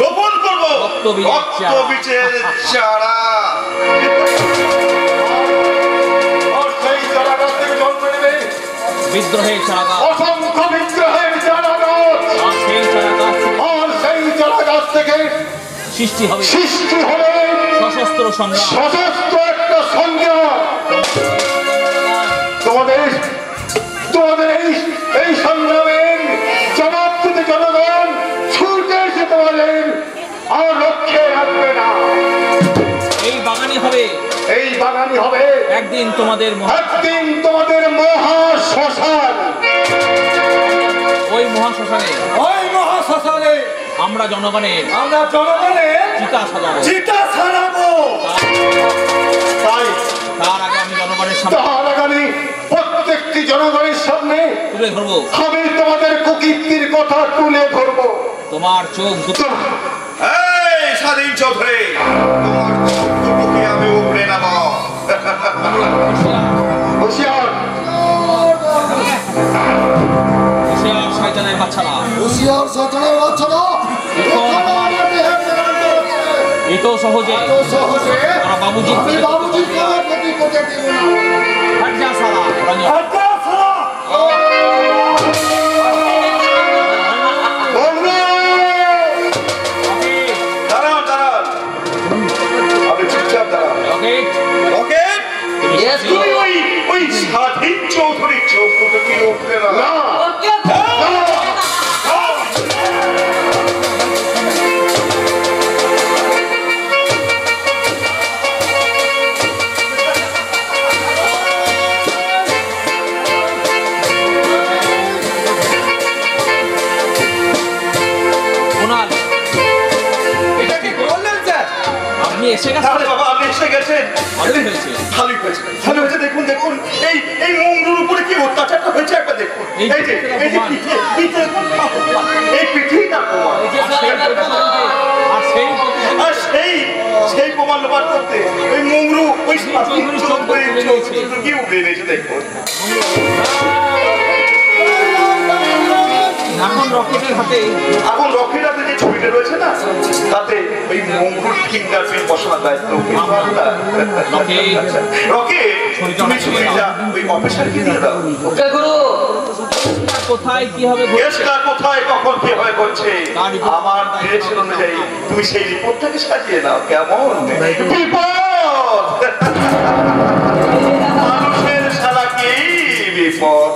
রক্তবীজের চারা। বিদ্রোহের চারা, অসংখ্য বিদ্রোহের চারা গাছ, সেই চারা গাছ থেকে সৃষ্টি হবে সশস্ত্র একটা সংগ্রাম। তোমাদের এই সংগ্রামের জবাব দিতে জনগণ ছুটে এসে তোমাদের আর রক্ষে রাখবে না। এই বাগানই হবে একদিন তোমাদের মহাশ্মশান। ওই মহাশ্মশানে আমরা জনগণের চিতা সাজাবো। তার আগে আমি প্রত্যেকটি জনগণের সামনে তুলে ধরবো, আমি তোমাদের কুকীর্তির কথা তুলে ধরবো। তোমার চোখ দুটো স্বাধীন চৌধুরী, তোমার দুটোকে আমি উপড়ে নেব। হুঁশিয়ার হুঁশিয়ার শয়তানের বাচ্চারা, হুঁশিয়ার শয়তানের বাচ্চারা, এত সহজে সহজে ওরা বাবুজি আমি বাবুজির কোনো ক্ষতি করতে দেব না। হট যা সালা রানী। দাঁড়ান দাঁড়ান, আপনি চুপচাপ দাঁড়ান। ওকে, তুমি ওই স্বাধীন চৌধুরীর চোখ দুটোকে উপড়ে না। আপনি এসে গেছেন? তাহলে বাবা আপনি এসে গেছেন, ভালোই হয়েছে। ভালোই হয়েছে, ভালো হয়েছে। দেখুন দেখুন, এই মঙ্গলুর উপরে কি অত্যাচারটা হয়েছে একবার দেখুন। এই যে পিঠে পিঠে দেখুন, এই পিঠেই তার প্রমাণ। আর সেই আর সেই প্রমাণ বার করতে ওই মঙ্গলু ওই কি উঠে এনেছে দেখুন। এখন রকেটের হাতে, এখন রকেট হাতে যে ছবিটা রয়েছে না, তাতে ওই মঙ্গলুর ফিঙ্গারপ্রিন্ট বসানোর দায়িত্ব রকেট। তুমি ছবিটা ওই অফিসারকে দিয়ে দাও। কোথায় কি হবে কেসটা কোথায় কখন কি হবে করছে আমার ডিরেকশন অনুযায়ী তুমি সেই রিপোর্টটাকে সাজিয়ে নাও। কেমন বিপদ, মানুষের সারা কি বিপদ।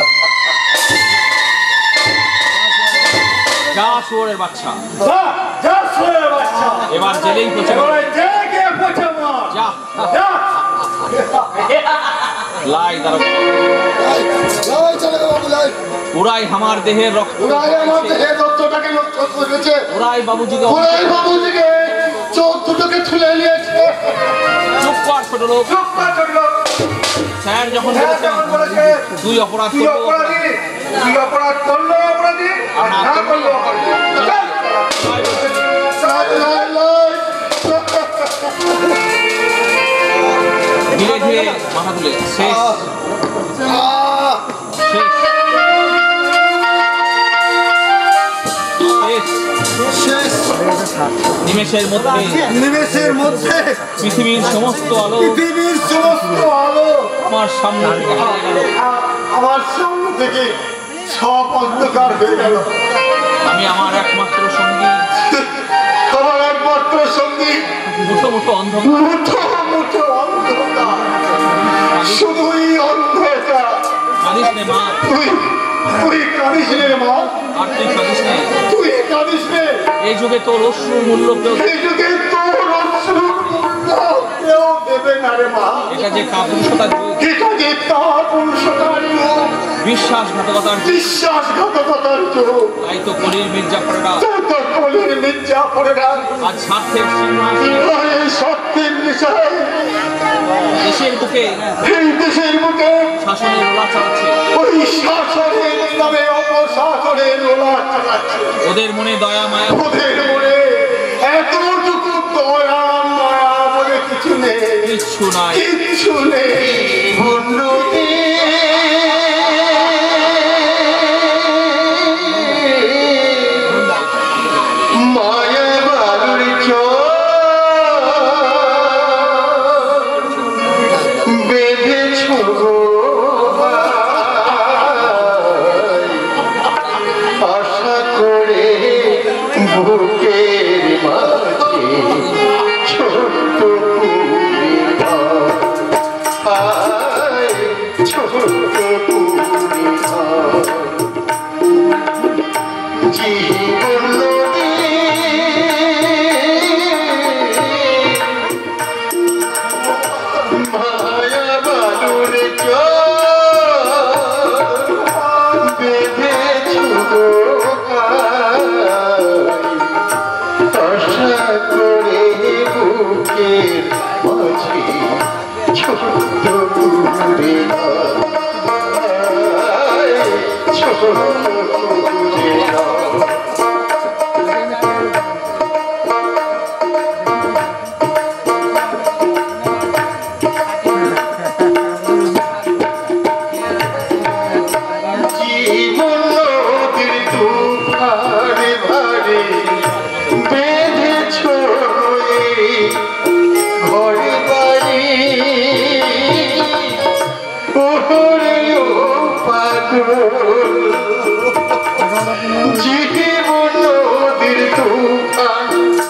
যা শুয়োরের বাচ্চা, যা শুয়ে বাচ্চা, এবার জেলেই পৌঁছে এবারে জেগে পৌঁছে মার। যা যা লাই দাঁড়া। লাই চলে গেল বাবু, লাই উড়াই আমার দেহের রক্ত, ওরাই আমার দেহের রক্তটাকে নষ্ট করেছে, উড়াই বাবুজিকে ওরাই বাবুজিকে চোখ দুটোকে তুলে নিয়েছে। চুপ কর ছোট লোক। চুপ কর ছোট লোক। স্যার যখন হ্যাঁ, যখন বলেছে, তুই অপরাধ তুই করবো, অপরাধী, তুই অপরাধ করলো অপরাধী, আর না করলো অপরাধী। চল। লাই লাই ধীরে ধীরে মাথা তুলে শেষ শেষ শেষ নিমেষের মধ্যে নিমেষের মধ্যে পৃথিবীর সমস্ত আলো পৃথিবীর সমস্ত আলো আমার সামনে থেকে হারিয়ে গেল। আমার সামনে থেকে সব অন্ধকার হয়ে গেল। আমি আমার একমাত্র সঙ্গী আমার একমাত্র সঙ্গী মুঠো মুঠো অন্ধকার, মুঠো মুঠো অন্ধকার, শুধুই অন্ধকার। কাঁদিস নে মা, তুই কাঁদিস রে মা, আর তুই কাঁদিস নে। তুই কাঁদিস রে। এই যুগে তোর অশ্রুর মূল্য কেউ, এই যুগে তোর অশ্রুর মূল্য কেউ দেবে না রে মা। এটা যে কাপুরুষতার যুগ, এটা যে কাপুরুষতার যুগ, বিশ্বাসঘাতকতার যুগ। বিশ্বাসঘাতকতার যুগ। তাই তো কলির মির্জাফরেরা তো কলির মির্জাফরেরা আজ স্বার্থের সিংহাসনে এই সত্যের বিষয় দেশের বুকে এই দেশের মুখে শাসনের ওলা চালাচ্ছে। ওই শাসনের নামে অপশাসনের ওলা চালাচ্ছে। ওদের মনে দয়া মায়া ওদের মনে এতটুকু দয়া মায়া বলে কিছু নেই, কিচ্ছু নাই। কিচ্ছু নেই। ভণ্ডুতি মায়া বালুর চোখ বেঁধেছ গো আশা করে বুকের মাঝে ছোট্ট কুড়ি ঘর, আয় ছোট্ট কুড়ি ঘর। জীবন মায়া বালুর চোখ বেঁধেছ গো আশা করে বুকের মাঝে ছোট্ট কুড়ে ছোট্ট কুড়ে জীবন নদীর তুফানে ভারে বেঁধেছ ঘরে বাড়ি ওরে ও পাগল জীবন নদীর তুফান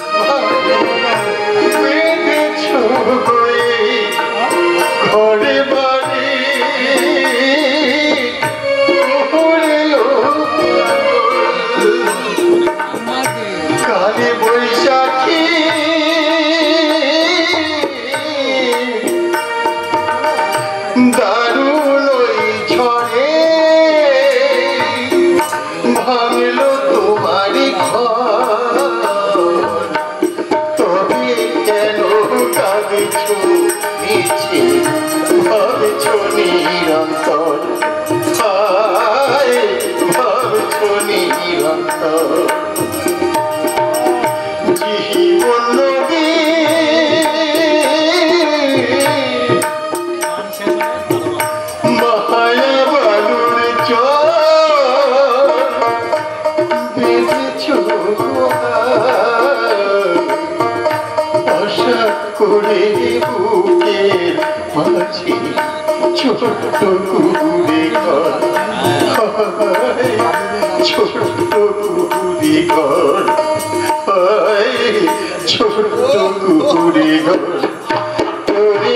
বেঁধেছ ঘরে বাড়ি কালে বৈশাখী দারুণ ঝড়ে ভাঙলো তোমারই ঘর তবে কেন কাঁদছ নিচে ভাবছ নিরন্তর ভাবছ নিরন্তর জীবন নদী মায়া বালুর চর বেঁধেছ আশা করে বুকের মাঝে ছোট্ট কুড়ে ঘর ছোট্ট কুড়ে ঘর ছোট্ট কুড়ে ঘর তোরে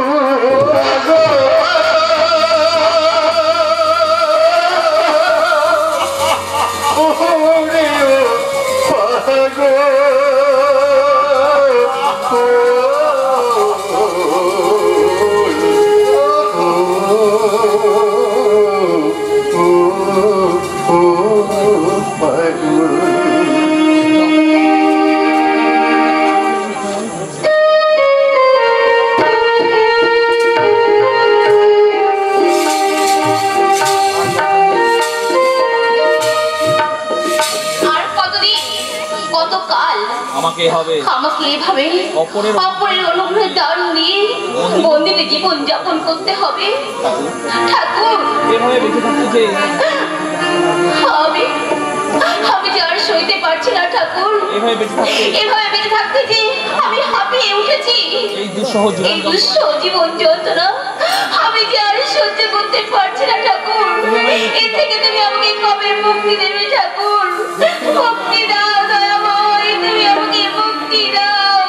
আমাকে হবে আমাকে এভাবে অপরের অনুগ্রহের দান নিয়ে বন্দিনী জীবন যাপন করতে হবে ঠাকুর এভাবে বেঁচে থাকতে যে আমি যে আর সইতে পারছি না ঠাকুর এভাবে বেঁচে থাকতে যে আমি হাঁপিয়ে উঠেছি এই দুঃসহ জীবন যন্ত্রণা আমি যে আর সহ্য করতে পারছি না ঠাকুর এর থেকে তুমি আমাকে কবে মুক্তি দেবে ঠাকুর মুক্তি দাও দয়াময় তুমি আমাকে মুক্তি দাও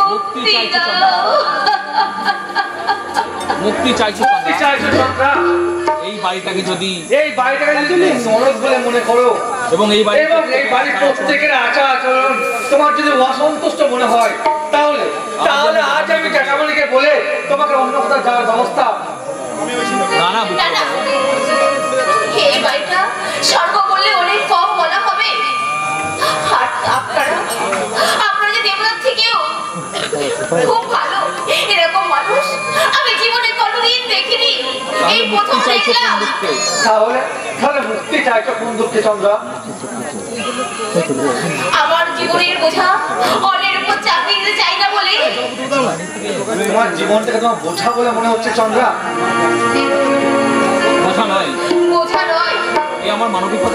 মুক্তি চাইছো চন্দ্রা এই বাড়িটাকে যদি তুমি নরক বলে মনে করো এবং এই বাড়ির প্রত্যেকের আচার আচরণ তোমার যদি অসন্তুষ্ট মনে হয় তাহলে আজ আমি জ্যাঠামণিকে বলে তোমাকে অন্য কোথাও যাওয়ার ব্যবস্থা এই বাড়িটা স্বর্গ বললে অনেক কম বলা হবে আপনারা যে দেবতার থেকেও খুব ভালো এরকম মানুষ আমি জীবনে কোনোদিন দেখিনি এই প্রথম দেখলাম তাহলে মুক্তি চাইছো কোন দুঃখে চন্দ্রা আমার জীবনের বোঝা অন্যের উপর চাপিয়ে দিতে চাই না বলে তোমার জীবনটাকে তোমার বোঝা বলে মনে হচ্ছে চন্দ্রা বোঝা নয় এ আমার মানবিকতা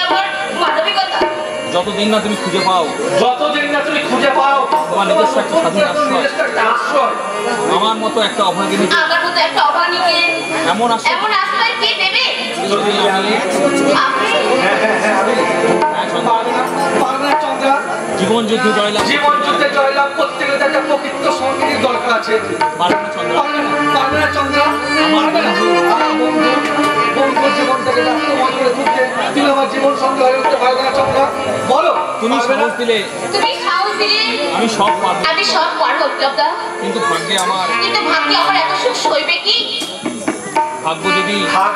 যতদিন না তুমি খুঁজে পাও তোমার নিজস্ব একটা স্বাধীন আশ্রয় আমার মতো একটা অভাগিনী এমন আশ্রয় কে দেবে জীবন যুদ্ধে জয়লাভ করতে গেলে একটা প্রকৃত সঙ্গীর দরকার আছে চন্দ্রা বন্ধুর জীবনটাকে রাষ্ট্রময় করে তুলতে তুমি আমার জীবন সঙ্গে হয়ে উঠতে পারবে না চন্দ্রা বলো তুমি সাহস দিলে আমি সব পারবো কিন্তু ভাগ্যে আমার এত সুখ সইবে কি ভাগ্য যদি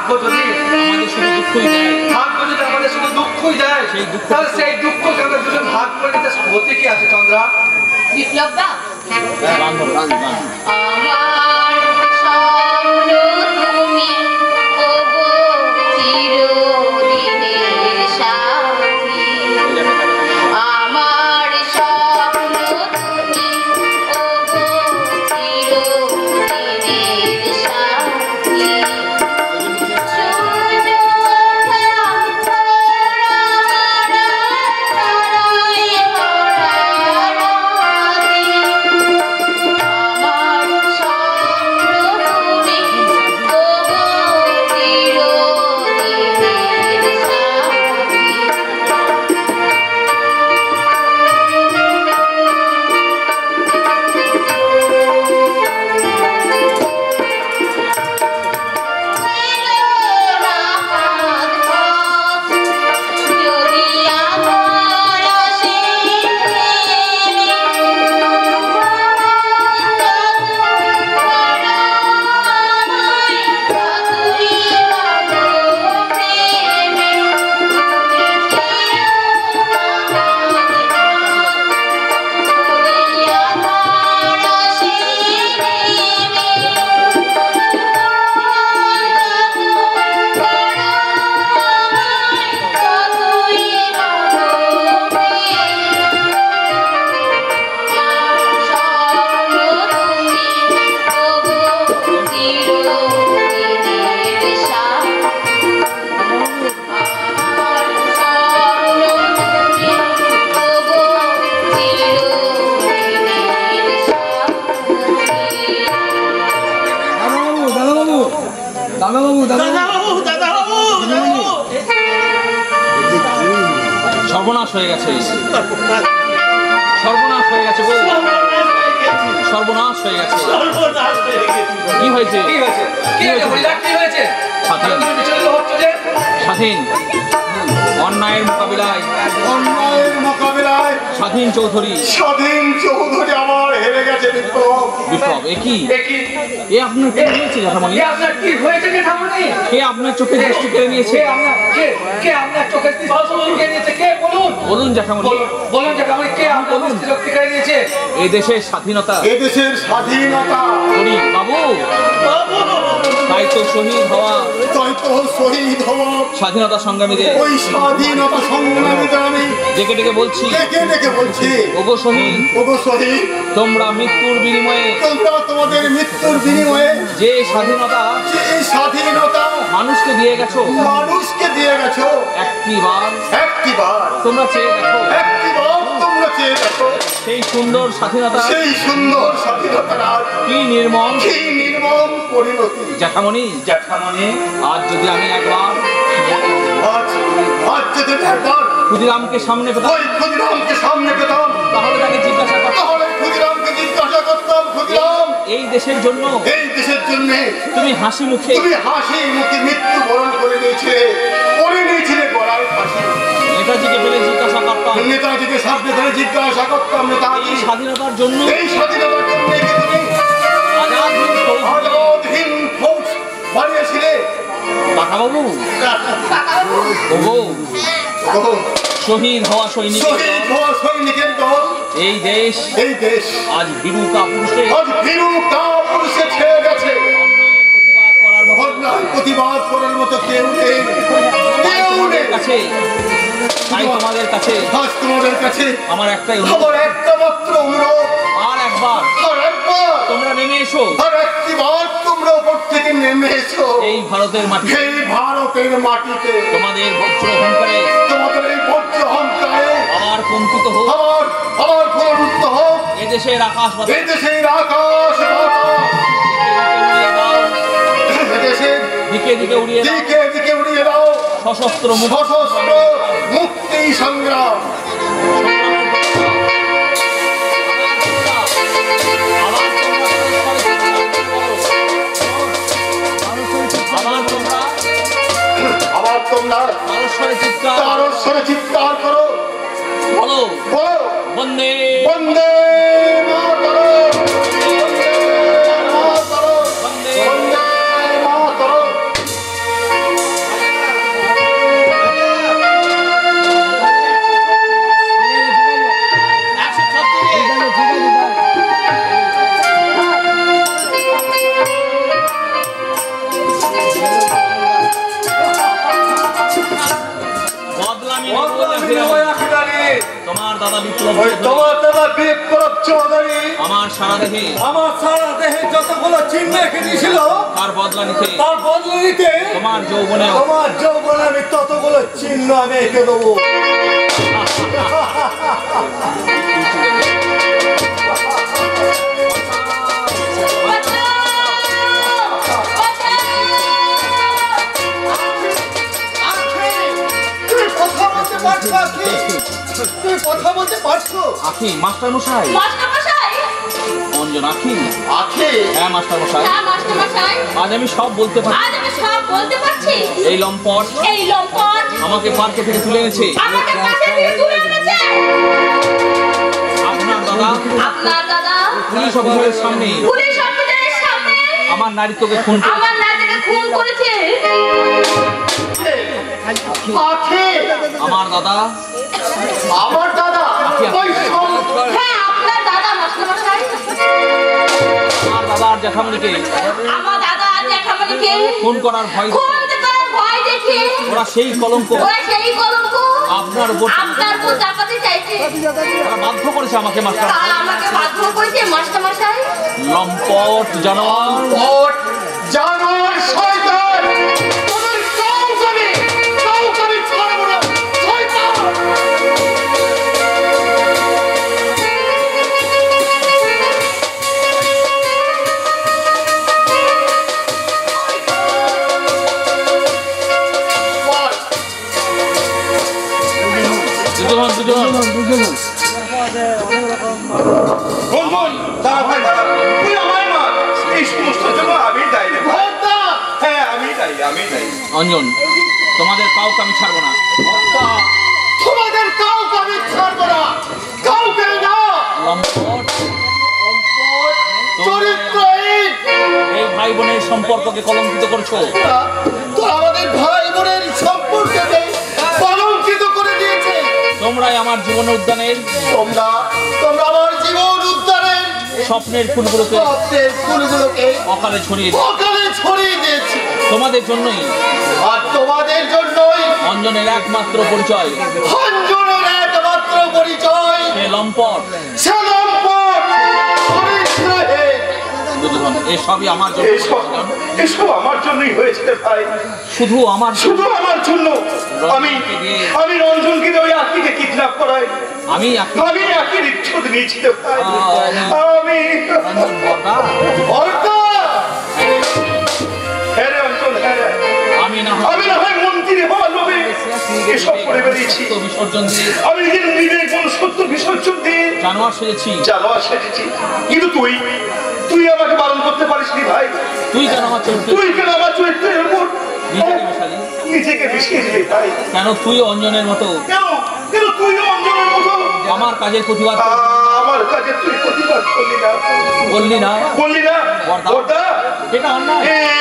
আমাদের শুধু দুঃখই দেয় তাহলে সেই দুঃখকে আমরা দুজন ভাগ করে নিতে হতে কি আছে চন্দ্রা বিপ্লব দা সর্বনাশ হয়ে গেছে, সর্বনাশ হয়ে গেছে গো, সর্বনাশ হয়ে গেছে। কি হয়েছে? কি হয়েছে? কি হয়েছে হরিদাস? কি হয়েছে? স্বাধীন, তুমি বিচলিত হচ্ছ যে? স্বাধীন অন্যায়ের মোকাবিলায়, অন্যায়ের মোকাবিলায় স্বাধীন চৌধুরী, স্বাধীন চৌধুরী আমার হেরে গেছে বিপ্লব। বিপ্লব এ কি? এ কি? এ আপনার কি হয়েছে জ্যাঠামণি? এ আপনার কি হয়েছে জেঠামণি? কে আপনার চোখে দৃষ্টি কেড়ে নিয়েছে? কে আপনার চোখের দৃষ্টি কেড়ে নিয়েছে? কে বলুন? বলুন জ্যাঠামণি, বলুন জেঠামণি, কে আপনার দৃষ্টি কেড়ে নিয়েছে? এই দেশের স্বাধীনতা এদেশের স্বাধীনতা করি বাবু, তাই তো শহীদ হওয়া তাই তো শহীদ হওয়া স্বাধীনতা সংগ্রামীদের ওই স্বাধীনতা সংগ্রামীদের আমি ডেকে ডেকে বলছি, ডেকে ডেকে বলছি, ওগো শহীদ, ওগো শহীদ, তোমরা মৃত্যুর বিনিময়ে, তোমরা তোমাদের মৃত্যুর বিনিময়ে যে স্বাধীনতা যে স্বাধীনতা মানুষকে দিয়ে গেছো, মানুষকে দিয়ে গেছো, একটিবার একটিবার তোমরা চেয়ে দেখো, একটিবার তোমরা চেয়ে দেখো সেই সুন্দর স্বাধীনতা সেই সুন্দর স্বাধীনতার আজ কি নির্মম কি নির্মম পরিণতি। জ্যাঠামণি, জেঠামণি, আজ যদি আমি একবার আজ আজ যদি একবার ক্ষুদিরামকে সামনে পেতাম, ওই ক্ষুদিরামকে সামনে পেতাম, তাহলে তাকে জিজ্ঞাসা করতাম, তাহলে ক্ষুদিরামকে জিজ্ঞাসা করতাম, ক্ষুদিরাম এই দেশের জন্য এই দেশের জন্য তুমি হাসি মুখে, তুমি হাসি মুখে মৃত্যু বরণ করে নিয়েছিলে গলার ফাঁসি। নেতাজিকে পেলে জিজ্ঞাসা করতাম, নেতাজিকে সামনে ধরে জিজ্ঞাসা করতাম, নেতাজি এই স্বাধীনতার জন্য এই স্বাধীনতার জন্য কি তুমি আজাদ হিন্দ ফৌজ আজাদ হিন্দ ফৌজ বানিয়েছিলে? কাকাবাবু, ওগো ওগো, শহীদ হওয়া সৈনিক, শহীদ হওয়া সৈনিকের দল এই দেশ এই দেশ আজ ভীরু কাপুরুষে আজ ভীরু কাপুরুষে ছেয়ে গেছে। প্রতিবাদ করার মতো অন্যায় প্রতিবাদ করার মতো কেউ নেই, কেউ নেই। কাছে, তাই তোমাদের কাছে আজ তোমাদের কাছে আমার একটাই অনুরোধ, আমার একটা মাত্র অনুরোধ, আর একবার আর একবার তোমরা নেমে এসো আর একটিবার তোমরা উপর থেকে নেমে এসো এই ভারতের মাটি, এই ভারতের মাটিতে, তোমাদের বজ্র অহংকারে তোমাদের এই বজ্র অহংকারে আবার কম্পিত হোক আবার পুনরুত্থ হোক এদেশের আকাশ বাতাস, এই দেশের আকাশ এদেশের দিকে দিকে উড়িয়ে দাও দিকে দিকে উড়িয়ে দাও সশস্ত্র মুখ, সশস্ত্র মুক্তি সংগ্রাম। আবার তোমরা তারস্বরে চিৎকার করো, বলো বলো বন্দে বন্দে মাতরম, বন্দে মাতরম, বন্দে মাতরম। বদলামি তোমার দাদা বিপ্লব ওই তোমার দাদা বিপ্লব চৌধুরী আমার সারা দেহে আমার সারা দেহে যতগুলো চিহ্ন এঁকে দিয়েছিল তার বদলা নিতে তার বদলে নিতে তোমার যৌবনে তোমার যৌবনে আমি ততগুলো চিহ্ন আমি এঁকে দেবো। তুমি কথা বলতে পারছো আখি? তুমি কথা বলতে পারছো? আখি মাস্টার মশাই, মাস্টারমশাই, অঞ্জন আখি, আখি হ্যাঁ মাস্টার মশাই, হ্যাঁ মাস্টারমশাই, আজ আমি সব বলতে পারি। আজ আমি সব বলতে পারছি। এই লম্পট এই লম্পট আমাকে পার্কে থেকে তুলে এনেছে আমাকে কাছে থেকে তুলে এনেছে। আপনার দাদা আপনার দাদা পুলিশ অফিসারের সামনে পুলিশ অফিসারের সামনে আমার নারীত্বকে খুন করে আমার নাতিকে খুন করেছে। আখি আমার দাদা আমার দাদা ওই হ্যাঁ আপনার দাদা মাস্টারমশাই, আমার দাদা আর জ্যাঠামণিকে আমার দাদা আর জ্যাঠামণিকে খুন করার ভয় খুন করার ভয় দেখে ওরা সেই কলঙ্ক ওরা সেই কলঙ্ক আপনার উপর আপনার উপর চাপাতে চাইছে। তারা বাধ্য করেছে আমাকে মাস্টার তারা আমাকে বাধ্য করেছে মাস্টারমশাই। লম্পট জানোয়ার ভোট জানোয়ার শয়তান তোদের কাউকে ছাড়বো না শয়তান। যুদ্ধ রঞ্জন দাঁড়া ভাই দাঁড়া, তুই আমায় মার, এই সমস্ত জন্য আমি দায়ী রে ভাই। হ্যাঁ আমি দায়ী। অঞ্জন, তোমাদের কাউকে আমি ছাড়বো না। তোমাদের কাউকে আমি ছাড়বো না, কাউকে না। লম্পট, চরিত্রহীন, এই ভাই বোনের সম্পর্ককে কলঙ্কিত করছো। তো আমাদের ভাই বোনের সম্পর্ককে কলঙ্কিত করে দিয়েছে। তোমরাই আমার জীবন উদ্যানের, তোমরা আমার জীবন উদ্যানের স্বপ্নের ফুলগুলোকে অকালে ছড়িয়ে দিয়েছে। তোমাদের জন্যই, আর তোমাদের জন্যই অঞ্জনের একমাত্র পরিচয় সে লম্পট। দুর্যোধন, এসবই আমার জন্য, এসব আমার জন্যই হয়েছে রে ভাই, শুধু আমার জন্য। আমি রঞ্জনকে ওই আত্মীকে কিডন্যাপ করাই, আমি আত্মীর ইচ্ছুক নিয়েছি রে ভাই। আমি না হয় মন্ত্রী হওয়ার লোভে এসব করে বেরিয়েছি। বিসর্জন দিয়ে আমি নিজের কোন সত্য বিসর্জন দিয়ে জানোয়ার সেজেছি। কিন্তু তুই আমাকে পালন করতে পারিস নি ভাই। তুই কেন আমার চরিত্রের উপর নিজেকে মিশিয়ে দিলি ভাই। কেন তুই অঞ্জনের মতো, কেন তুই অঞ্জনের মতো আমার কাজের প্রতিবাদ তুই প্রতিবাদ বললি না? বর্দা, এটা অন্যায়।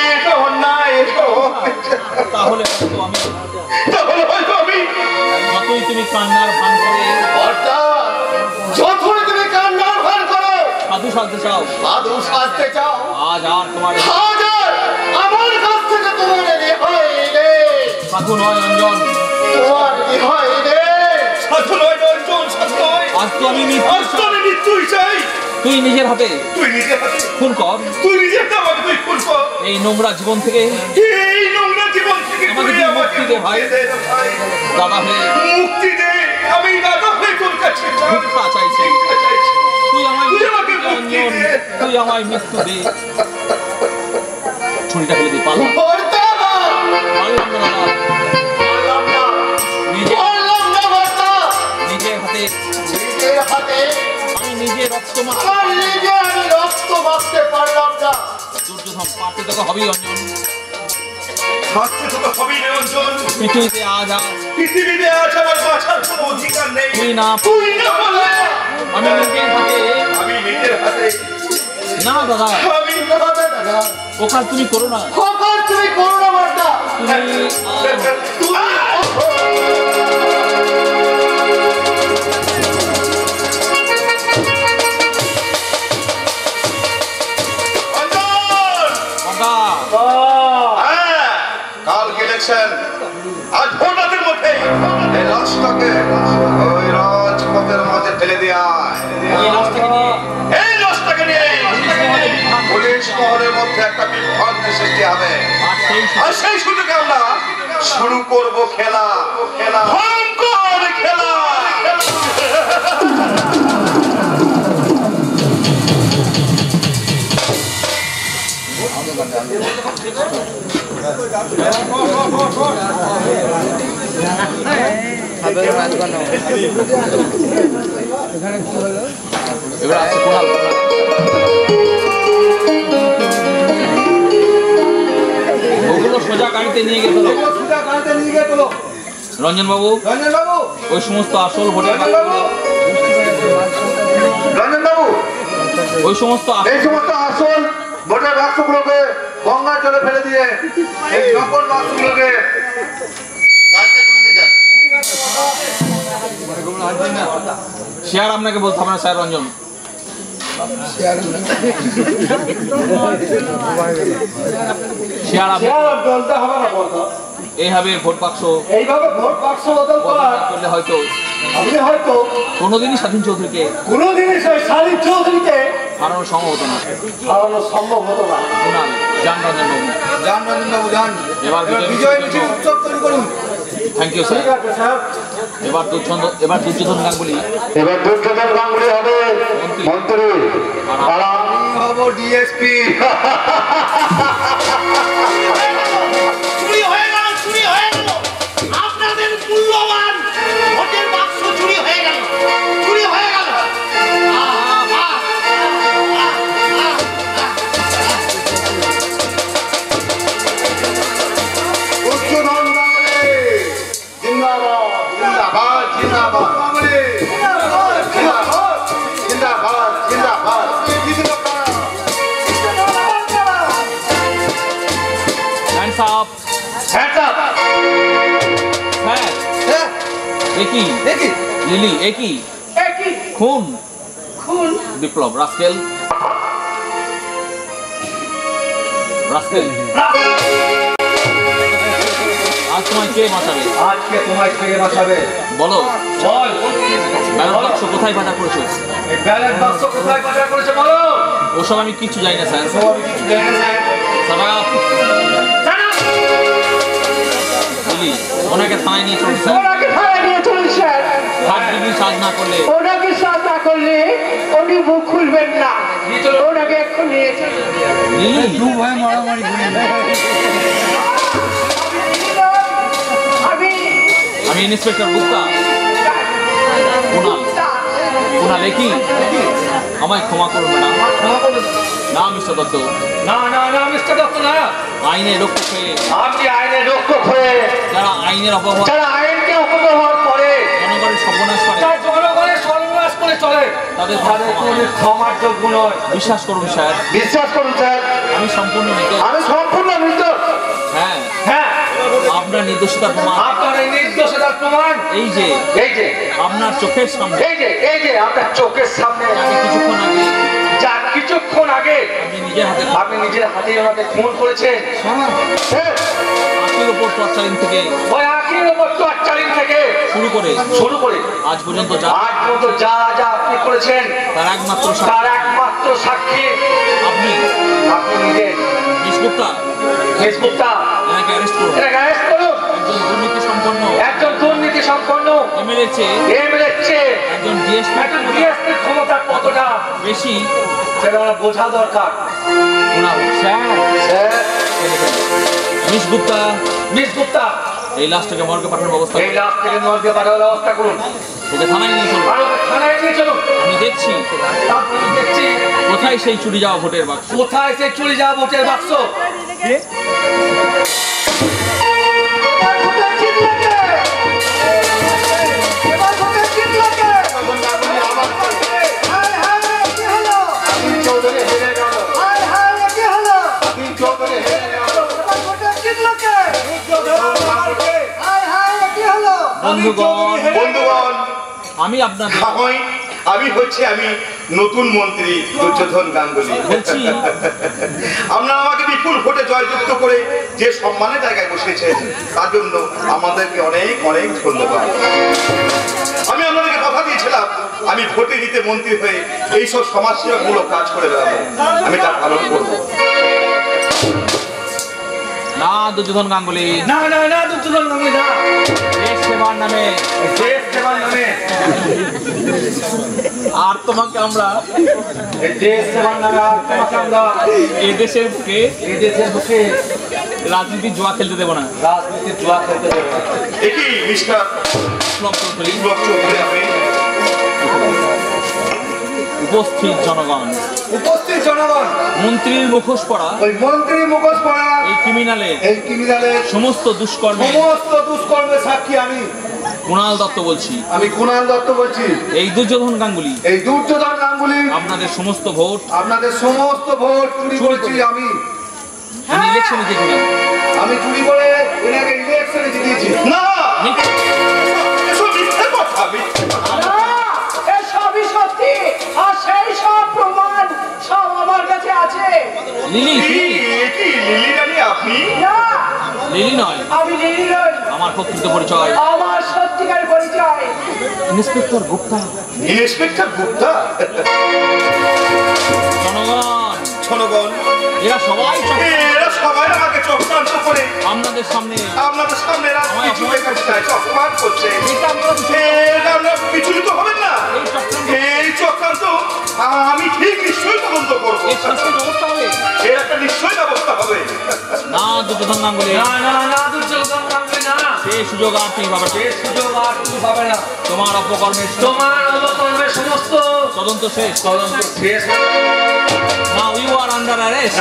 তাহলে হয়তো আমি যতই তুমি কান্নার ভান করে সাধু সাজতে চাও, আজ আর তোমার আমার কাছ থেকে তোমার সাধু নয় অঞ্জন, আজ তো আমি মৃত্যু চাই। তুই নিজের হাতে খুন কর, এই নোংরা জীবন থেকে মুক্তি দে ভাই। দাদা হয়ে মুক্তি দে, আমি দাদা হয়ে তোর কাছে ভিক্ষা চাইছি। তুই আমায় অঞ্জন, তুই আমায় মৃত্যু দে। ছুরিটা ফেলে দি, পারলাম না। নিজের হাতে আমি নিজে রক্ত মাখতে পারলাম না। দুর্যোধন, পারতে তোকে হবেই অঞ্জন, পৃথিবীতে আজ আমার বাঁচার কোনো অধিকার নেই। তুই না বলে আমি নিজের হাতে না দাদা, ওখান তুমি করো না। কালকে ইলেকশন, আজ ভোট রাতের মধ্যে এই রাষ্ট্রকে ওই রাজপথের মাঝে ফেলে দেয়। এই রাষ্ট্রকে নিয়ে পুলিশ মহলের মধ্যে একটা বিভ্রান্তি সৃষ্টি হবে। আর সেই সুযোগে আমরা শুরু করব খেলা, ভয়ঙ্কর খেলা। ওগুলো সোজা গাড়িতে নিয়ে গেল রঞ্জন বাবু। ওই সমস্ত আসল ভোটার ওই সমস্ত আসল ভোটার বাক্সগুলোকে গঙ্গা জলে ফেলে দিয়ে এই নকল বাক্সগুলোকে শেয়ার আপনাকে বলতে হবে না স্যার রঞ্জন। এইভাবে ভোট বাক্স করলে হয়তো আপনি হয়তো কোনোদিনই স্বাধীন চৌধুরীকে হারানো সম্ভব হতো না। জান রঞ্জন বাবু, এবার থ্যাংক ইউ স্যার। এবার দুর্যোধন গাঙ্গুলি হবে মন্ত্রী, আর আমি হব ডিএসপি। চুরি হয়ে গেল আপনাদের মূল্যবান ভোটের বাক্স চুরি হয়ে গেল। একই একই লিলি একই একই খুন খুন বিপ্লব রাস্কেল রাস্কেল আজ তোমায় কে বাঁচাবে? আজকে তোমায় কে বাঁচাবে? বলো বল ব্যালট বাক্স কোথায় বাজার করেছো? এই ব্যালট বাক্স কোথায় বাজার করেছে বলো? ওসব আমি কিচ্ছু জানি না স্যার। আমি কিছু জানি না স্যার। লিলি ওনাকে থানায় নিয়ে চলুন স্যার। ওনাকে থানায় নিয়ে চলুন স্যার। 8 ডিগ্রি চার্জ না করলে ওনাকে সাজ না করলে উনি মুখ খুলবেন না। ওনাকে এখন নিয়ে চলুন। লিলি আমি ইন্সপেক্টর গুপ্তা কুনাল একই আমায় ক্ষমা করুন ম্যাডাম। না মিস্টার দত্ত, না না না মিস্টার দত্ত না, আইনের রক্ষক হয়ে আপনি আইনের রক্ষক হয়ে যারা আইনের অপব্যবহার যারা আইনকে অপব্যবহার করে জনগণের সর্বনাশ করে যারা জনগণের সর্বনাশ করে চলে তাদের তাদের কোনো ক্ষমার যোগ্য নয়। বিশ্বাস করুন স্যার, বিশ্বাস করুন স্যার, আমি সম্পূর্ণ নির্দোষ। আমি সম্পূর্ণ নির্দোষ। হ্যাঁ হ্যাঁ, আপনার নির্দোষতার প্রমাণ আপনার এই নির্দোষতার প্রমাণ এই যে আপনার চোখের সামনে এই যে আপনার চোখের সামনে কিছুক্ষণ আগে আপনি নিজের হাতে ওনাকে খুন করেছেন। আখির উপর টর্চারিং থেকে ওই আখির উপর টর্চারিং থেকে শুরু করে আজ পর্যন্ত যা আপনি করেছেন তার একমাত্র সাক্ষী আপনি নিজে। মিস গুপ্তা এনাকে অ্যারেস্ট করুন। একজন দুর্নীতি সম্পন্ন এমএলএ চেয়ে একজন ডিএসপি ক্ষমতা কতটা বেশি সেটা বোঝা দরকার। মিস গুপ্তা এই লাশটাকে মর্গে পাঠানোর ব্যবস্থা করুন। ওকে থানায় নিয়ে চলুন। আমি দেখছি কোথায় সেই চুরি যাওয়া ভোটের বাক্স। বন্ধুগণ, আমি আপনাদের আমি নতুন মন্ত্রী দুর্যোধন গাঙ্গুলি বলছি। আপনারা আমাকে বিপুল ভোটে জয়যুক্ত করে যে সম্মানের জায়গায় বসেছেন তার জন্য আমাদেরকে অনেক অনেক ধন্যবাদ। আমি আপনাদেরকে কথা দিয়েছিলাম আমি ভোটে জিতে মন্ত্রী হয়ে এইসব সমাজসেবামূলক কাজ করে বেড়াবো, আমি তা পালন করবো। না দুর্যোধন গাঙ্গুলি, না দুর্যোধন গাঙ্গুলি না। দেশ সেবার নামে আর তোমাকে আমরা এদেশের বুকে রাজনীতি জুয়া খেলতে দেবো না। একই মিস্টার উপস্থিত জনগণ মন্ত্রীর মুখোশ পড়া এই ক্রিমিনালের সমস্ত দুষ্কর্মের সাক্ষী আমি কুণাল দত্ত বলছি। এই দুর্যোধন গাঙ্গুলি আপনাদের সমস্ত ভোট চুরি করেছি। আমি ইলেকশনে জিতেছি। আমি চুরি করে এনাকে ইলেকশনে জিতিয়েছি। না সবই সত্যি আর সেই সব প্রমাণ সব আমার কাছে আছে। লিলি আপনি? না লিলি নয়, আমি লিলি নই। আমার প্রকৃত পরিচয় আমার সত্যিকার পরিচয় ইন্সপেক্টর গুপ্তা। জনগণ এরা সবাই আমাকে চক্রান্ত করে আপনাদের সামনে অপমান করছে। বিচলিত হবেন না, এই চক্রান্ত আমি ঠিক নিশ্চয়ই তদন্ত করবো। এর একটা নিশ্চয়ই ব্যবস্থা হবে। না দুর্যোধন গাঙ্গুলি, সে সুযোগ আর তুমি পাবে না। তোমার অপকর্মের সমস্ত তদন্ত শেষ। Now you are under arrest.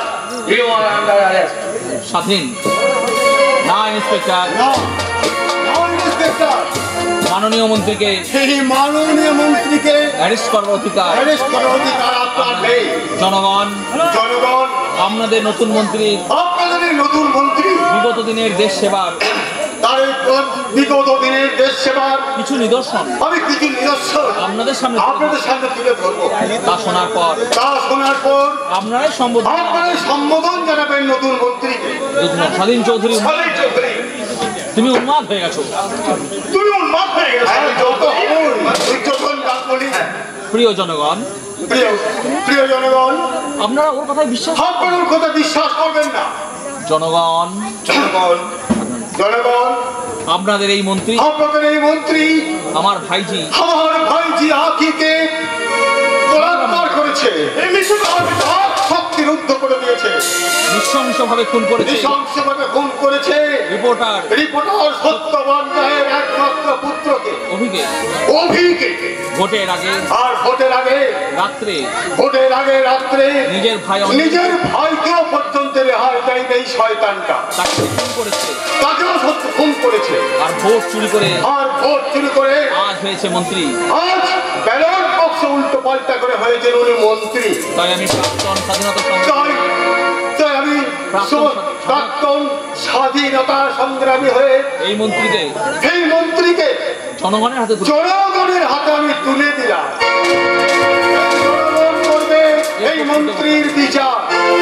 স্বাধীন। না ইন্সপেক্টর, মাননীয় মন্ত্রীকে অ্যারেস্ট করার অধিকার আপনার নেই। জনগণ আপনাদের নতুন মন্ত্রী বিগত দিনের দেশ সেবার তার বিগত দিনের দেশ সেবার কিছু নিদর্শন আমি কিছু নিদর্শন আপনাদের সামনে তুলে ধরবো। তা শোনার পর আপনারাই সম্বোধন জানাবেন নতুন মন্ত্রীকে। স্বাধীন চৌধুরী, তুমি উন্মাদ হয়ে গেছো। প্রিয় জনগণ, আপনারা ওর কথায় বিশ্বাস করবেন না। জনগণ, আপনাদের এই মন্ত্রী আমার ভাইজি আখিকে বলাৎকার করেছে, শক্তিরুদ্ধ করে দিয়েছে, নৃশংসভাবে খুন করেছে রিপোর্টার সত্যবান রায়ের একমাত্র পুত্রকে অভিকে ভোটের আগে রাত্রে নিজের ভাইকেও পর্যন্ত রেহাই দেয়নি এই শয়তানটা। তাকেও খুন করেছে আর ভোট চুরি করে আজ হয়েছে মন্ত্রী। আজ ব্যালট বক্স উল্টো পাল্টা করে হয়েছে উনি মন্ত্রী। তাই আমি প্রাক্তন স্বাধীনতা সংগ্রামী হয়ে এই মন্ত্রীকে জনগণের হাতে আমি তুলে দিলাম। জনগণ করবে এই মন্ত্রীর বিচার।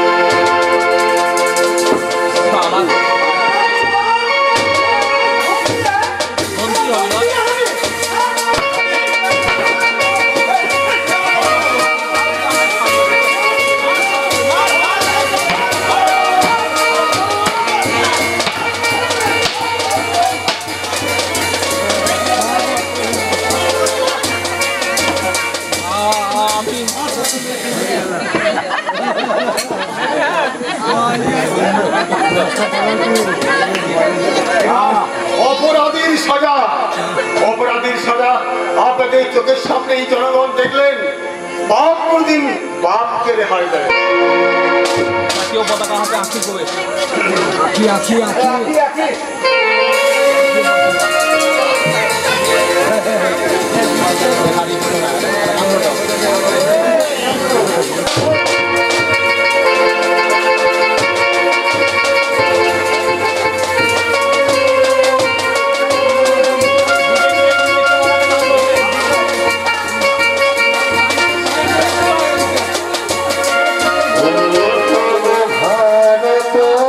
অপরাধীর সাজা আপনাদের চোখের সামনে এই জনগণ দেখলেন। বাপ কোনদিন বাপকে রেহাই দেয়। জাতীয় পতাকা হাতে আঁকি করে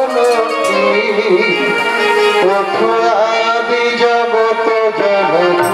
জগত জগত